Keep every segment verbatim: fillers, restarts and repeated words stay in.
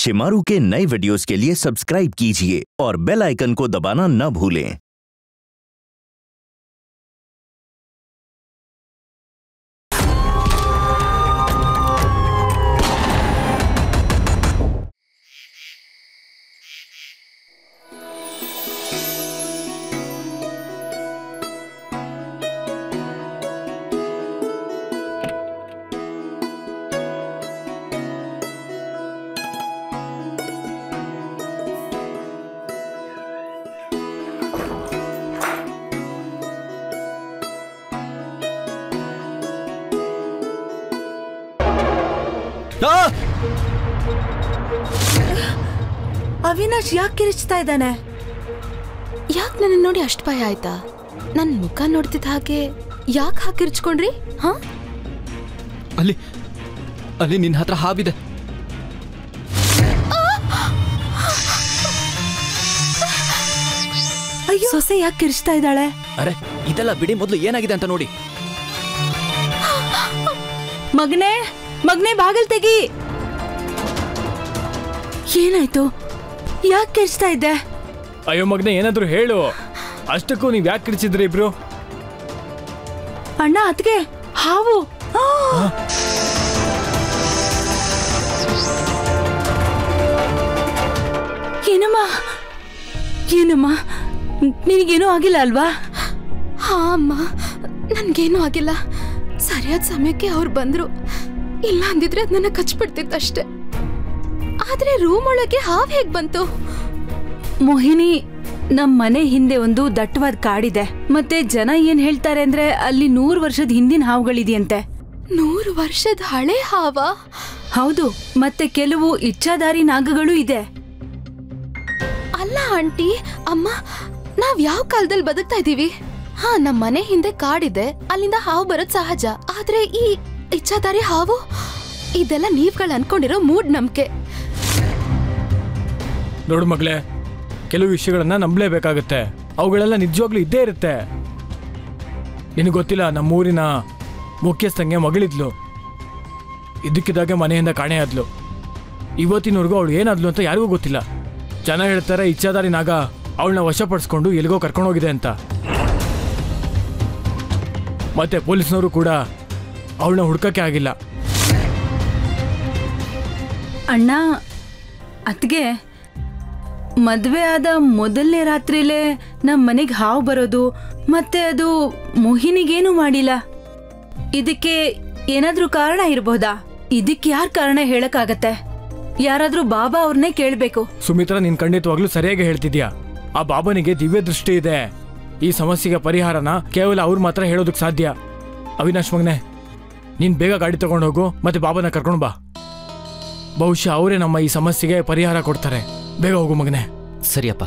शिमारू के नए वीडियोस के लिए सब्सक्राइब कीजिए और बेल आइकन को दबाना न भूलें। ಅವಿನಾಶ್ ಯಾಕೆ ಕಿರಿಚ್ತಾ ಇದ್ದಾನೆ? ಯಾಕೆ ನನ್ನ ನೋಡಿ ಅಷ್ಟು ಭಯ ಆಯ್ತಾ? ನನ್ನ ಮುಖ ನೋಡ್ತಿದ್ದ ಹಾಗೆ ಯಾಕೆ ಹಾಗೆ ಕಿರ್ಚ್ಕೊಂಡ್ರಿ? ಹಾ, ಅಲ್ಲಿ ಅಲ್ಲಿ ನಿನ್ನ ಹತ್ರ ಹಾವಿದೆ. ಅಯ್ಯೋ, ಸೊಸೆ ಯಾಕೆ ಕಿರಿಚ್ತಾ ಇದ್ದಾಳೆ? ಅರೆ ಇದೆಲ್ಲ ಬಿಡಿ, ಮೊದಲು ಏನಾಗಿದೆ ಅಂತ ನೋಡಿ. ಮಗನೇ ಮಗನೇ ಬಾಗಿಲು ತೆಗಿ. ಏನಾಯ್ತು? ಯಾಕೆ ಕಿರಿಚ್ತಾ ಇದ್ದೆ? ಅಯ್ಯೋ ಮಗನೇ, ಏನಾದ್ರು ಹೇಳು. ಅಷ್ಟಕ್ಕೂ ನೀವ್ ಯಾಕೆ ಕಿರಿಚಿದ್ರಿ ಇಬ್ರು? ಅಣ್ಣ, ಅದ್ಗೆ ಹಾವು. ಏನಮ್ಮ ಏನಮ್ಮ ನಿನಗೇನೂ ಆಗಿಲ್ಲ ಅಲ್ವಾ? ಹಾ ಅಮ್ಮ, ನನ್ಗೇನೂ ಆಗಿಲ್ಲ. ಸರಿಯಾದ ಸಮಯಕ್ಕೆ ಅವ್ರು ಬಂದ್ರು. ಇಲ್ಲ ಅಂದಿದ್ರೆ ಅದ್ ನನ್ನ ಕಚ್ಬಿಡ್ತಿತ್ತಷ್ಟೆ. ಆದ್ರೆ ರೂಮ್ ಒಳಗೆ ಹಾವು ಹೇಗ್ ಬಂತು? ಮೋಹಿನಿ, ನಮ್ ಮನೆ ಹಿಂದೆ ಒಂದು ದಟ್ಟವಾದ ಕಾಡಿದೆ. ಮತ್ತೆ ಜನ ಏನ್ ಹೇಳ್ತಾರೆ ಅಂದ್ರೆ ಅಲ್ಲಿ ನೂರು ವರ್ಷದ ಹಿಂದಿನ ಹಾವುಗಳಿದೆಯಂತೆ. ನೂರು ವರ್ಷದ ಹಳೆ ಹಾವ? ಹೌದು, ಮತ್ತೆ ಕೆಲವು ಇಚ್ಛಾಧಾರಿ ನಾಗಗಳು ಇದೆ. ಅಲ್ಲ ಆಂಟಿ, ಅಮ್ಮ, ನಾವ್ ಯಾವ ಕಾಲದಲ್ಲಿ ಬದುಕ್ತಾ ಇದೀವಿ? ಹಾ, ನಮ್ ಮನೆ ಹಿಂದೆ ಕಾಡಿದೆ, ಅಲ್ಲಿಂದ ಹಾವು ಬರೋದ್ ಸಹಜ. ಆದ್ರೆ ಈ ಇಚ್ಛಾಧಾರಿ ಹಾವು, ಇದೆಲ್ಲ ನೀವ್ಗಳು ಅನ್ಕೊಂಡಿರೋ ಮೂಡ್ ನಂಬಿಕೆ. ನೋಡು ಮಗಳೇ, ಕೆಲವು ವಿಷಯಗಳನ್ನ ನಂಬಲೇಬೇಕಾಗತ್ತೆ. ಅವುಗಳೆಲ್ಲ ನಿಜವಾಗ್ಲೂ ಇದ್ದೇ ಇರುತ್ತೆ. ನಿನಗೆ ಗೊತ್ತಿಲ್ಲ, ನಮ್ಮೂರಿನ ಮುಖ್ಯಸ್ಥಂಗೆ ಮಗಳಿದ್ಲು. ಇದಕ್ಕಿದ್ದಾಗೆ ಮನೆಯಿಂದ ಕಾಣೆಯಾದ್ಲು. ಇವತ್ತಿನವರೆಗೂ ಅವಳು ಏನಾದ್ಲು ಅಂತ ಯಾರಿಗೂ ಗೊತ್ತಿಲ್ಲ. ಜನ ಹೇಳ್ತಾರೆ ಇಚ್ಛಾಧಾರಿ ನಾಗ ಅವಳನ್ನ ವಶಪಡಿಸ್ಕೊಂಡು ಎಲ್ಲಿಗೋ ಕರ್ಕೊಂಡೋಗಿದೆ ಅಂತ. ಮತ್ತೆ ಪೊಲೀಸ್ನವರು ಕೂಡ ಅವಳನ್ನ ಹುಡ್ಕಕ್ಕೆ ಆಗಿಲ್ಲ. ಅಣ್ಣ, ಅತ್ಗೆ ಮದ್ವೆ ಆದ ಮೊದಲನೇ ರಾತ್ರಿಲೇ ನಮ್ಮ ಮನೆಗೆ ಹಾವು ಬರೋದು, ಮತ್ತೆ ಅದು ಮೋಹಿನಿಗೇನು ಮಾಡಿಲ್ಲ. ಇದಕ್ಕೆ ಏನಾದ್ರೂ ಕಾರಣ ಇರಬಹುದಾ? ಇದಕ್ಕೆ ಯಾರ ಕಾರಣ ಹೇಳಕ್ಕಾಗತ್ತೆ? ಯಾರಾದ್ರೂ ಬಾಬಾ ಅವ್ರನ್ನೇ ಕೇಳ್ಬೇಕು. ಸುಮಿತ್ರಾ, ನೀನ್ ಖಂಡಿತವಾಗ್ಲೂ ಸರಿಯಾಗಿ ಹೇಳ್ತಿದ್ಯಾ. ಆ ಬಾಬನಿಗೆ ದಿವ್ಯ ದೃಷ್ಟಿ ಇದೆ. ಈ ಸಮಸ್ಯೆಗೆ ಪರಿಹಾರನ ಕೇವಲ ಅವ್ರು ಮಾತ್ರ ಹೇಳೋದಕ್ಕೆ ಸಾಧ್ಯ. ಅವಿನಾಶ್ ಮಗನೆ, ನೀನ್ ಬೇಗ ಗಾಡಿ ತಗೊಂಡು ಹೋಗು, ಮತ್ತೆ ಬಾಬಾನ ಕರ್ಕೊಂಡು ಬಾ. ಬಹುಶಃ ಅವರೇ ನಮ್ಮ ಈ ಸಮಸ್ಯೆಗೆ ಪರಿಹಾರ ಕೊಡ್ತಾರೆ. ಬೇಗ ಹೋಗು ಮಗನೆ. ಸರಿಯಪ್ಪ.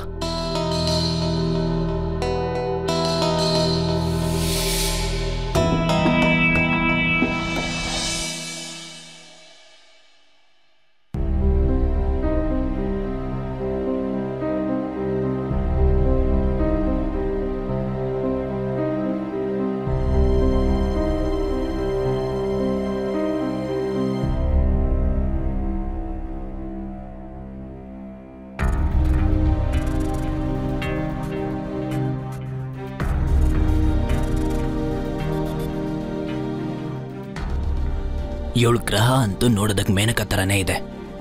ಏಳು ಗ್ರಹ ಅಂತೂ ನೋಡೋದಕ್ಕೆ ಮೇನಕ ತರನೇ ಇದೆ.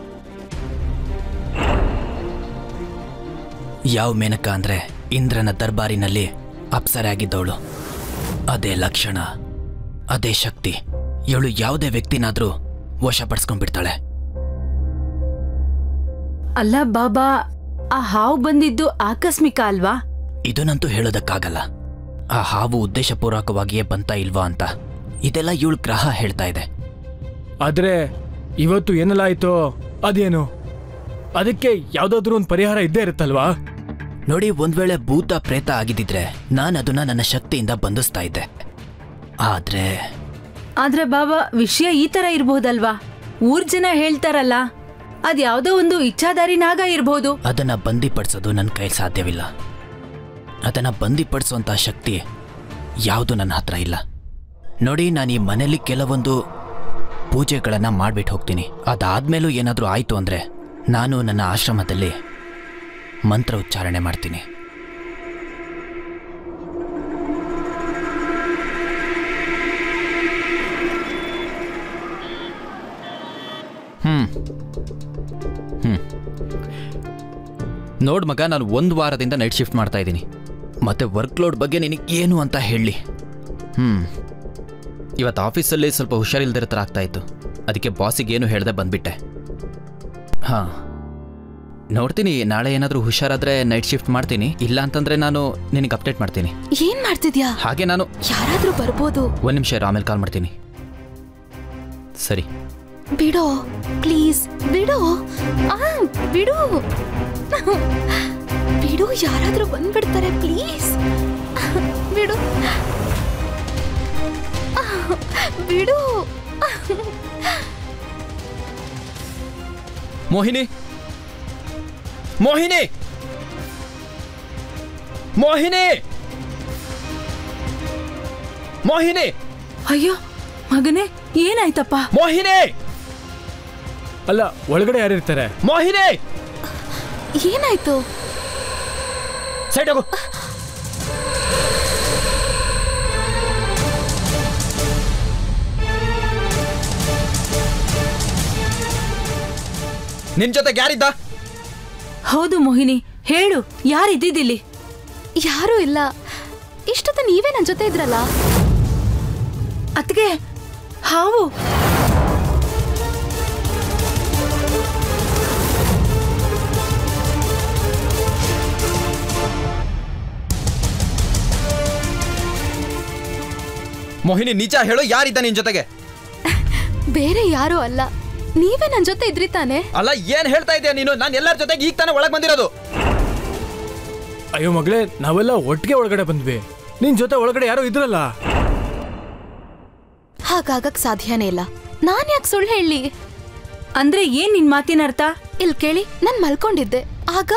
ಯಾವ ಮೇನಕ ಅಂದ್ರೆ ಇಂದ್ರನ ದರ್ಬಾರಿನಲ್ಲಿ ಅಪ್ಸರೆ ಆಗಿದ್ದವಳು. ಅದೇ ಲಕ್ಷಣ, ಅದೇ ಶಕ್ತಿ. ಇವಳು ಯಾವುದೇ ವ್ಯಕ್ತಿನಾದ್ರೂ ವಶಪಡಿಸ್ಕೊಂಡ್ಬಿಡ್ತಾಳೆ. ಅಲ್ಲ ಬಾಬಾ, ಆ ಹಾವು ಬಂದಿದ್ದು ಆಕಸ್ಮಿಕ ಅಲ್ವಾ? ಇದನ್ನಂತೂ ಹೇಳೋದಕ್ಕಾಗಲ್ಲ. ಆ ಹಾವು ಉದ್ದೇಶಪೂರ್ವಕವಾಗಿಯೇ ಬಂತ ಇಲ್ವಾ ಅಂತ ಇದೆಲ್ಲ ಏಳು ಗ್ರಹ ಹೇಳ್ತಾ ಇದೆ. ಆದ್ರೆ ಇವತ್ತು ಏನೆಲ್ಲ ಆಯ್ತೋ ಅದೇನು, ಅದಕ್ಕೆ ಯಾವ್ದಾದ್ರೂ ಒಂದು ಪರಿಹಾರ ಇದ್ದೇ ಇರುತ್ತಲ್ವಾ? ನೋಡಿ, ಒಂದ್ ವೇಳೆ ಭೂತ ಪ್ರೇತ ಆಗಿದ್ದಿದ್ರೆ ನಾನು ಅದನ್ನ ನನ್ನ ಶಕ್ತಿಯಿಂದ ಬಂಧಿಸ್ತಾ ಇದ್ದೆ. ಆದ್ರೆ ಆದ್ರೆ ಬಾಬಾ, ವಿಷಯ ಈ ತರ ಇರ್ಬಹುದಲ್ವಾ? ಊರ್ ಜನ ಹೇಳ್ತಾರಲ್ಲ, ಅದ್ ಯಾವ್ದೋ ಒಂದು ಇಚ್ಛಾಧಾರಿ ನಾಗ ಇರ್ಬೋದು. ಅದನ್ನ ಬಂದಿಪಡಿಸೋದು ನನ್ನ ಕೈ ಸಾಧ್ಯವಿಲ್ಲ. ಅದನ್ನ ಬಂದಿಪಡಿಸುವಂತ ಶಕ್ತಿ ಯಾವುದು ನನ್ನ ಹತ್ರ ಇಲ್ಲ. ನೋಡಿ, ನಾನು ಈ ಮನೆಯಲ್ಲಿ ಕೆಲವೊಂದು ಪೂಜೆಗಳನ್ನು ಮಾಡಿಬಿಟ್ಟು ಹೋಗ್ತೀನಿ. ಅದಾದ್ಮೇಲೂ ಏನಾದರೂ ಆಯಿತು ಅಂದರೆ ನಾನು ನನ್ನ ಆಶ್ರಮದಲ್ಲಿ ಮಂತ್ರ ಉಚ್ಚಾರಣೆ ಮಾಡ್ತೀನಿ. ಹ್ಮ್ ಹ್ಮ್ ನೋಡ್ ಮಗ, ನಾನು ಒಂದು ವಾರದಿಂದ ನೈಟ್ ಶಿಫ್ಟ್ ಮಾಡ್ತಾ ಇದ್ದೀನಿ. ಮತ್ತೆ ವರ್ಕ್ ಲೋಡ್ ಬಗ್ಗೆ ನಿನಗೆ ಏನು ಅಂತ ಹೇಳಿ. ಹ್ಮ್ ಇವತ್ತು ಆಫೀಸಲ್ಲಿ ಸ್ವಲ್ಪ ಹುಷಾರಿಲ್ದಿರೋ ಥರ ಆಗ್ತಾ ಇತ್ತು. ಅದಕ್ಕೆ ಬಾಸಿಗೆ ಏನು ಹೇಳ್ದೆ ಬಂದ್ಬಿಟ್ಟೆ. ಹಾಂ, ನೋಡ್ತೀನಿ, ನಾಳೆ ಏನಾದರೂ ಹುಷಾರಾದ್ರೆ ನೈಟ್ ಶಿಫ್ಟ್ ಮಾಡ್ತೀನಿ. ಇಲ್ಲ ಅಂತಂದ್ರೆ ನಾನು ನಿನಗೆ ಅಪ್ಡೇಟ್ ಮಾಡ್ತೀನಿ. ಏನ್ ಮಾಡ್ತಿದ್ಯಾ? ಹಾಗೆ ನಾನು ಯಾರಾದ್ರೂ ಬರ್ಬೋದು. ಒಂದು ನಿಮಿಷ ಇರು, ಆಮೇಲೆ ಕಾಲ್ ಮಾಡ್ತೀನಿ. ಸರಿ, ಬಿಡೋ ಪ್ಲೀಸ್, ಬಿಡೋ. ಆ, ಬಿಡು ಬಿಡು, ಯಾರಾದ್ರೂ ಬಂದ್ಬಿಡ್ತಾರೆ ಪ್ಲೀಸ್. ಬಿಡು ಬಿಡು. ಮೋಹಿನಿ, ಮೋಹಿನಿ, ಮೋಹಿನಿ, ಮೋಹಿನಿ. ಅಯ್ಯೋ ಮಗನೇ, ಏನಾಯ್ತಪ್ಪ? ಮೋಹಿನಿ, ಅಲ್ಲ, ಒಳಗಡೆ ಯಾರಿರ್ತಾರೆ? ಮೋಹಿನಿ, ಏನಾಯ್ತು? ಸೈಡ್ ಹೋಗು. ನಿನ್ ಜೊತೆಗೆ ಯಾರಿದ್ದ? ಹೌದು ಮೋಹಿನಿ, ಹೇಳು, ಯಾರಿದ್ದಿಲ್ಲಿ? ಯಾರೂ ಇಲ್ಲ. ಇಷ್ಟೊತ್ತ ನೀವೇ ನನ್ ಜೊತೆ ಇದ್ರಲ್ಲ. ಅತ್ಗೆ, ಹಾವು. ಮೋಹಿನಿ, ನಿಜ ಹೇಳು, ಯಾರಿದ್ದ ನಿನ್ ಜೊತೆಗೆ? ಬೇರೆ ಯಾರೂ ಅಲ್ಲ, ನೀವೇ ನನ್ ಜೊತೆ ಇದ್ರಿ ತಾನೆ? ಅಲ್ಲ, ಏನ್ ಹೇಳ್ತಾ ಇದೀಯ ನೀನು? ನಾನು ಎಲ್ಲರ ಜೊತೆಗೆ ಈಗ ತಾನೇ ಒಳಗೆ ಬಂದಿರೋದು. ಅಯ್ಯೋ ಮಗಳೇ, ನಾವೆಲ್ಲ ಒಟ್ಟಿಗೆ ಒಳಗಡೆ ಬಂದ್ವಿ. ನಿನ್ ಜೊತೆ ಒಳಗಡೆ ಯಾರೋ ಇದ್ರಲ್ಲ. ಹಾಗಾಗಕ್ ಸಾಧ್ಯನೇ ಇಲ್ಲ. ನಾನ್ ಯಾಕೆ ಸುಳ್ಳು ಹೇಳಿ? ಅಂದ್ರೆ ಏನ್ ನಿನ್ ಮಾತಿನ ಅರ್ಥ? ಇಲ್ ಕೇಳಿ, ನಾನ್ ಮಲ್ಕೊಂಡಿದ್ದೆ. ಆಗ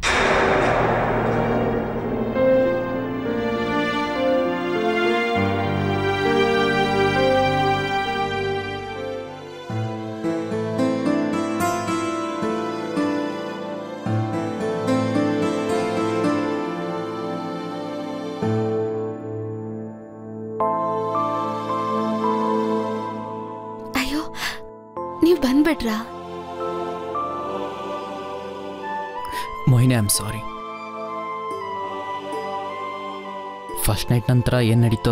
ನೀವ್ ಬಂದ್ಬಿಟ್ರಾ? Mohini, I am sorry. First night ನಂತರ ಏನು ನಡೀತೋ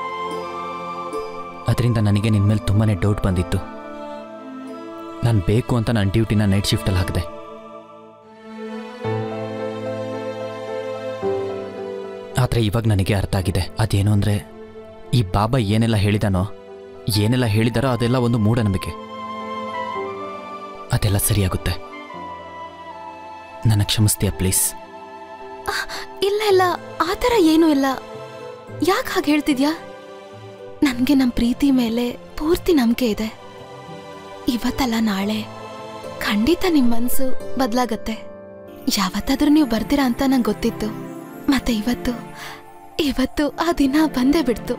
ಅದರಿಂದ ನನಗೆ ನಿನ್ನ ಮೇಲೆ ತುಂಬಾ ಡೌಟ್ ಬಂದಿತ್ತು. ನಾನು ಬೇಕು ಅಂತ ನನ್ನ ಡ್ಯೂಟಿನ ನೈಟ್ ಶಿಫ್ಟಲ್ಲಿ ಹಾಕಿದೆ. ಆದರೆ ಇವಾಗ ನನಗೆ ಅರ್ಥ ಆಗಿದೆ. ಅದೇನು ಅಂದರೆ, ಈ ಬಾಬಾ ಏನೆಲ್ಲ ಹೇಳಿದಾನೋ, ಏನೆಲ್ಲ ಹೇಳಿದಾರೋ ಅದೆಲ್ಲ ಒಂದು ಮೂಢನಂಬಿಕೆ. ಅದೆಲ್ಲ ಸರಿಯಾಗುತ್ತೆ. ನನ್ನ ಕ್ಷಮಿಸ್ತೀಯ ಪ್ಲೀಸ್? ಇಲ್ಲ ಇಲ್ಲ, ಆ ಥರ ಏನೂ ಇಲ್ಲ. ಯಾಕೆ ಹಾಗೆ ಹೇಳ್ತಿದ್ಯಾ? ನನಗೆ ನಮ್ಮ ಪ್ರೀತಿ ಮೇಲೆ ಪೂರ್ತಿ ನಂಬಿಕೆ ಇದೆ. ಇವತ್ತಲ್ಲ ನಾಳೆ ಖಂಡಿತ ನಿಮ್ಮ ಮನಸ್ಸು ಬದಲಾಗತ್ತೆ. ಯಾವತ್ತಾದ್ರೂ ನೀವು ಬರ್ತೀರಾ ಅಂತ ನಂಗೆ ಗೊತ್ತಿತ್ತು. ಮತ್ತೆ ಇವತ್ತು ಇವತ್ತು ಆ ದಿನ ಬಂದೇ ಬಿಡ್ತು.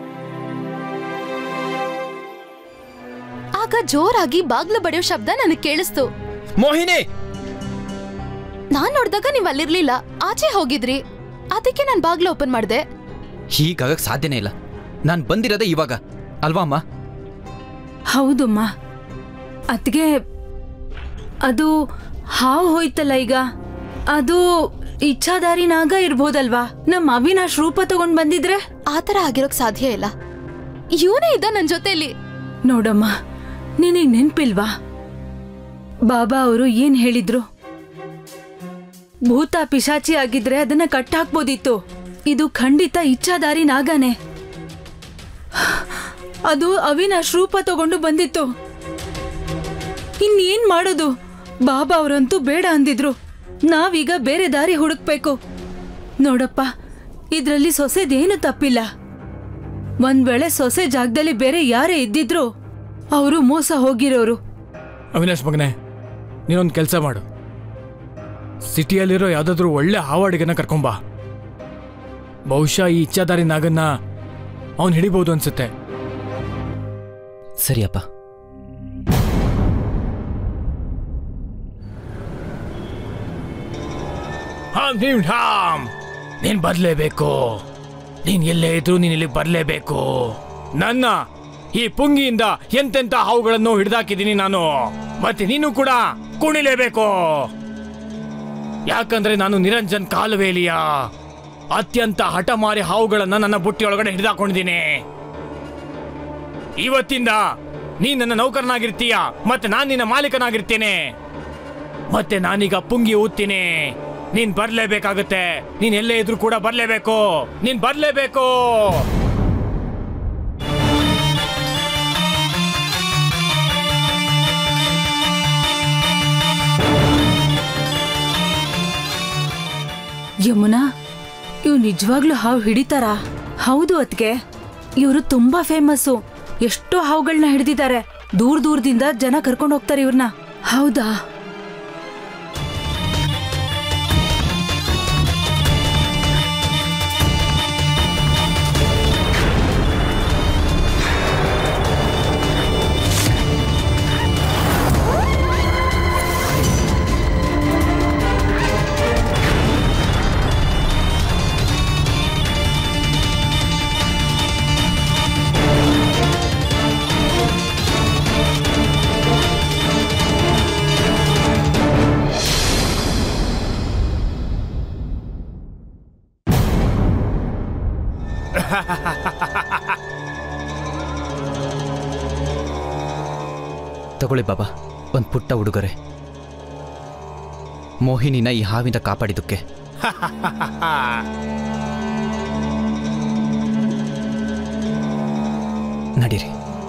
ಆಗ ಜೋರಾಗಿ ಬಾಗ್ಲು ಬಡಿಯೋ ಶಬ್ದ ನನಗೆ ಕೇಳಿಸ್ತು. ಮೋಹಿನಿ, ನಾನ್ ನೋಡ್ದಾಗ ನೀವ್ ಅಲ್ಲಿರ್ಲಿಲ್ಲ, ಆಚೆ ಹೋಗಿದ್ರಿ. ಅದಕ್ಕೆ ನಾನ್ ಬಾಗ್ಲು ಓಪನ್ ಮಾಡಿದೆ. ಹೀಗಾಗಕ್ ಸಾಧ್ಯನೇ ಇಲ್ಲ. ನಾನು ಬಂದಿರೋದೇ ಇವಾಗ ಅಲ್ವಾ ಅಮ್ಮ? ಹೌದಮ್ಮ. ಅದ್ಗೆ ಅದು ಹಾವು ಹೋಯ್ತಲ್ಲ ಈಗ, ಅದು ಇಚ್ಛಾದಾರಿ ನಾಗ ಇರ್ಬೋದಲ್ವಾ? ನಮ್ಮ ಅವಿನಾಶ್ ರೂಪ ತಗೊಂಡ್ ಬಂದಿದ್ರೆ? ಆತರ ಆಗಿರೋಕ್ ಸಾಧ್ಯ ಇಲ್ಲ. ಇವನೇ ಇದ್ದ ನನ್ ಜೊತೆಲಿ. ನೋಡಮ್ಮ, ನಿನಗ್ ನೆನ್ಪಿಲ್ವಾ ಬಾಬಾ ಅವರು ಏನ್ ಹೇಳಿದ್ರು? ಭೂತ ಪಿಶಾಚಿ ಆಗಿದ್ರೆ ಅದನ್ನ ಕಟ್ಟಾಕ್ಬೋದಿತ್ತು. ಇದು ಖಂಡಿತ ಇಚ್ಛಾದಾರಿ ನಾಗನೇ. ಅದು ಅವಿನಾಶ್ ರೂಪ ತಗೊಂಡು ಬಂದಿತ್ತು. ಇನ್ನೇನ್ ಮಾಡೋದು? ಬಾಬಾ ಅವರಂತೂ ಬೇಡ ಅಂದಿದ್ರು. ನಾವೀಗ ಬೇರೆ ದಾರಿ ಹುಡುಕ್ಬೇಕು. ನೋಡಪ್ಪ, ಇದ್ರಲ್ಲಿ ಸೊಸೆದೇನು ತಪ್ಪಿಲ್ಲ. ಒಂದ್ ವೇಳೆ ಸೊಸೆ ಜಾಗದಲ್ಲಿ ಬೇರೆ ಯಾರೇ ಇದ್ದಿದ್ರು ಅವರು ಮೋಸ ಹೋಗಿರೋರು. ಅವಿನಾಶ್ ಮಗನೇ, ನೀನೊಂದು ಕೆಲಸ ಮಾಡು. ಸಿಟಿಯಲ್ಲಿರೋ ಯಾವುದಾದ್ರೂ ಒಳ್ಳೆ ಹಾವಾಡಿಗನ್ನ ಕರ್ಕೊಂಬಾ. ಬಹುಶಃ ಈ ಇಚ್ಛಾದಾರಿ ನಾಗನ್ನ ಅವನು ಹಿಡಿಬಹುದು ಅನ್ಸುತ್ತೆ. ಸರಿಯಪ್ಪ. ಹಾಂ ಭೀಮ್ ಠಾಮ್ ನೀನ್ ಬರ್ಲೇಬೇಕು. ನೀನ್ ಎಲ್ಲೇ ಇದ್ರು ನೀನ್ ಇಲ್ಲಿ ಬರ್ಲೇಬೇಕು. ನನ್ನ ಈ ಪುಂಗಿಯಿಂದ ಎಂತೆಂತ ಹಾವುಗಳನ್ನು ಹಿಡಿದಾಕಿದ್ದೀನಿ ನಾನು. ಮತ್ತೆ ನೀನು ಕೂಡ ಕುಣಿಲೇಬೇಕು. ಯಾಕಂದ್ರೆ ನಾನು ನಿರಂಜನ್ ಕಾಲುವೇಲಿಯ ಅತ್ಯಂತ ಹಠಮಾರಿ ಹಾವುಗಳನ್ನ ನನ್ನ ಬುಟ್ಟಿಯೊಳಗಡೆ ಹಿಡಿದಾಕೊಂಡಿದ್ದೀನಿ. ಇವತ್ತಿಂದ ನೀನ್ ನನ್ನ ನೌಕರನಾಗಿರ್ತೀಯ, ಮತ್ತೆ ನಾನು ನಿನ್ನ ಮಾಲೀಕನಾಗಿರ್ತೇನೆ. ಮತ್ತೆ ನಾನೀಗ ಪುಂಗಿ ಊದ್ತೀನಿ. ನೀನ್ ಬರ್ಲೇಬೇಕಾಗುತ್ತೆ. ನೀನ್ ಎಲ್ಲೇ ಇದ್ರು ಕೂಡ ಬರ್ಲೇಬೇಕು. ನೀನ್ ಬರ್ಲೇಬೇಕು. ಯಮುನಾ, ಇವ್ ನಿಜವಾಗ್ಲೂ ಹಾವು ಹಿಡಿತಾರ? ಹೌದು ಅದ್ಕೆ, ಇವರು ತುಂಬಾ ಫೇಮಸ್ಸು. ಎಷ್ಟೋ ಹಾವುಗಳನ್ನ ಹಿಡಿದಿದ್ದಾರೆ. ದೂರ ದೂರದಿಂದ ಜನ ಕರ್ಕೊಂಡು ಹೋಗ್ತಾರೆ ಇವ್ರನ್ನ. ಹೌದಾ? ತಗೊಳ್ಳಿ ಬಾಬಾ, ಒಂದು ಪುಟ್ಟ ಉಡುಗೊರೆ. ಮೋಹಿನಿನ ಈ ಹಾವಿಂದ ಕಾಪಾಡಿದ್ದಕ್ಕೆ. ನಡೀರಿ.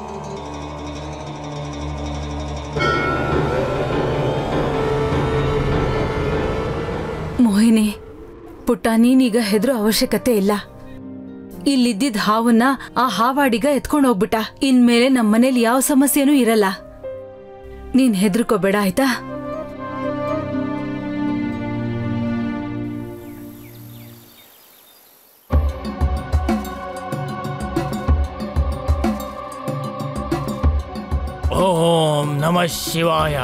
ಮೋಹಿನಿ ಪುಟ್ಟ, ನೀನೀಗ ಹೆದರೋ ಅವಶ್ಯಕತೆ ಇಲ್ಲ. ಇಲ್ಲಿದ್ದಿದ್ದ ಹಾವನ್ನ ಆ ಹಾವಾಡಿಗ ಎತ್ಕೊಂಡು ಹೋಗ್ಬಿಟ್ಟ. ಇನ್ಮೇಲೆ ನಮ್ಮನೇಲಿ ಯಾವ ಸಮಸ್ಯೆನೂ ಇರಲ್ಲ. ನೀನ್ ಹೆದರ್ಕೋಬೇಡ, ಆಯ್ತಾ? ಓಂ ನಮಃ ಶಿವಾಯ.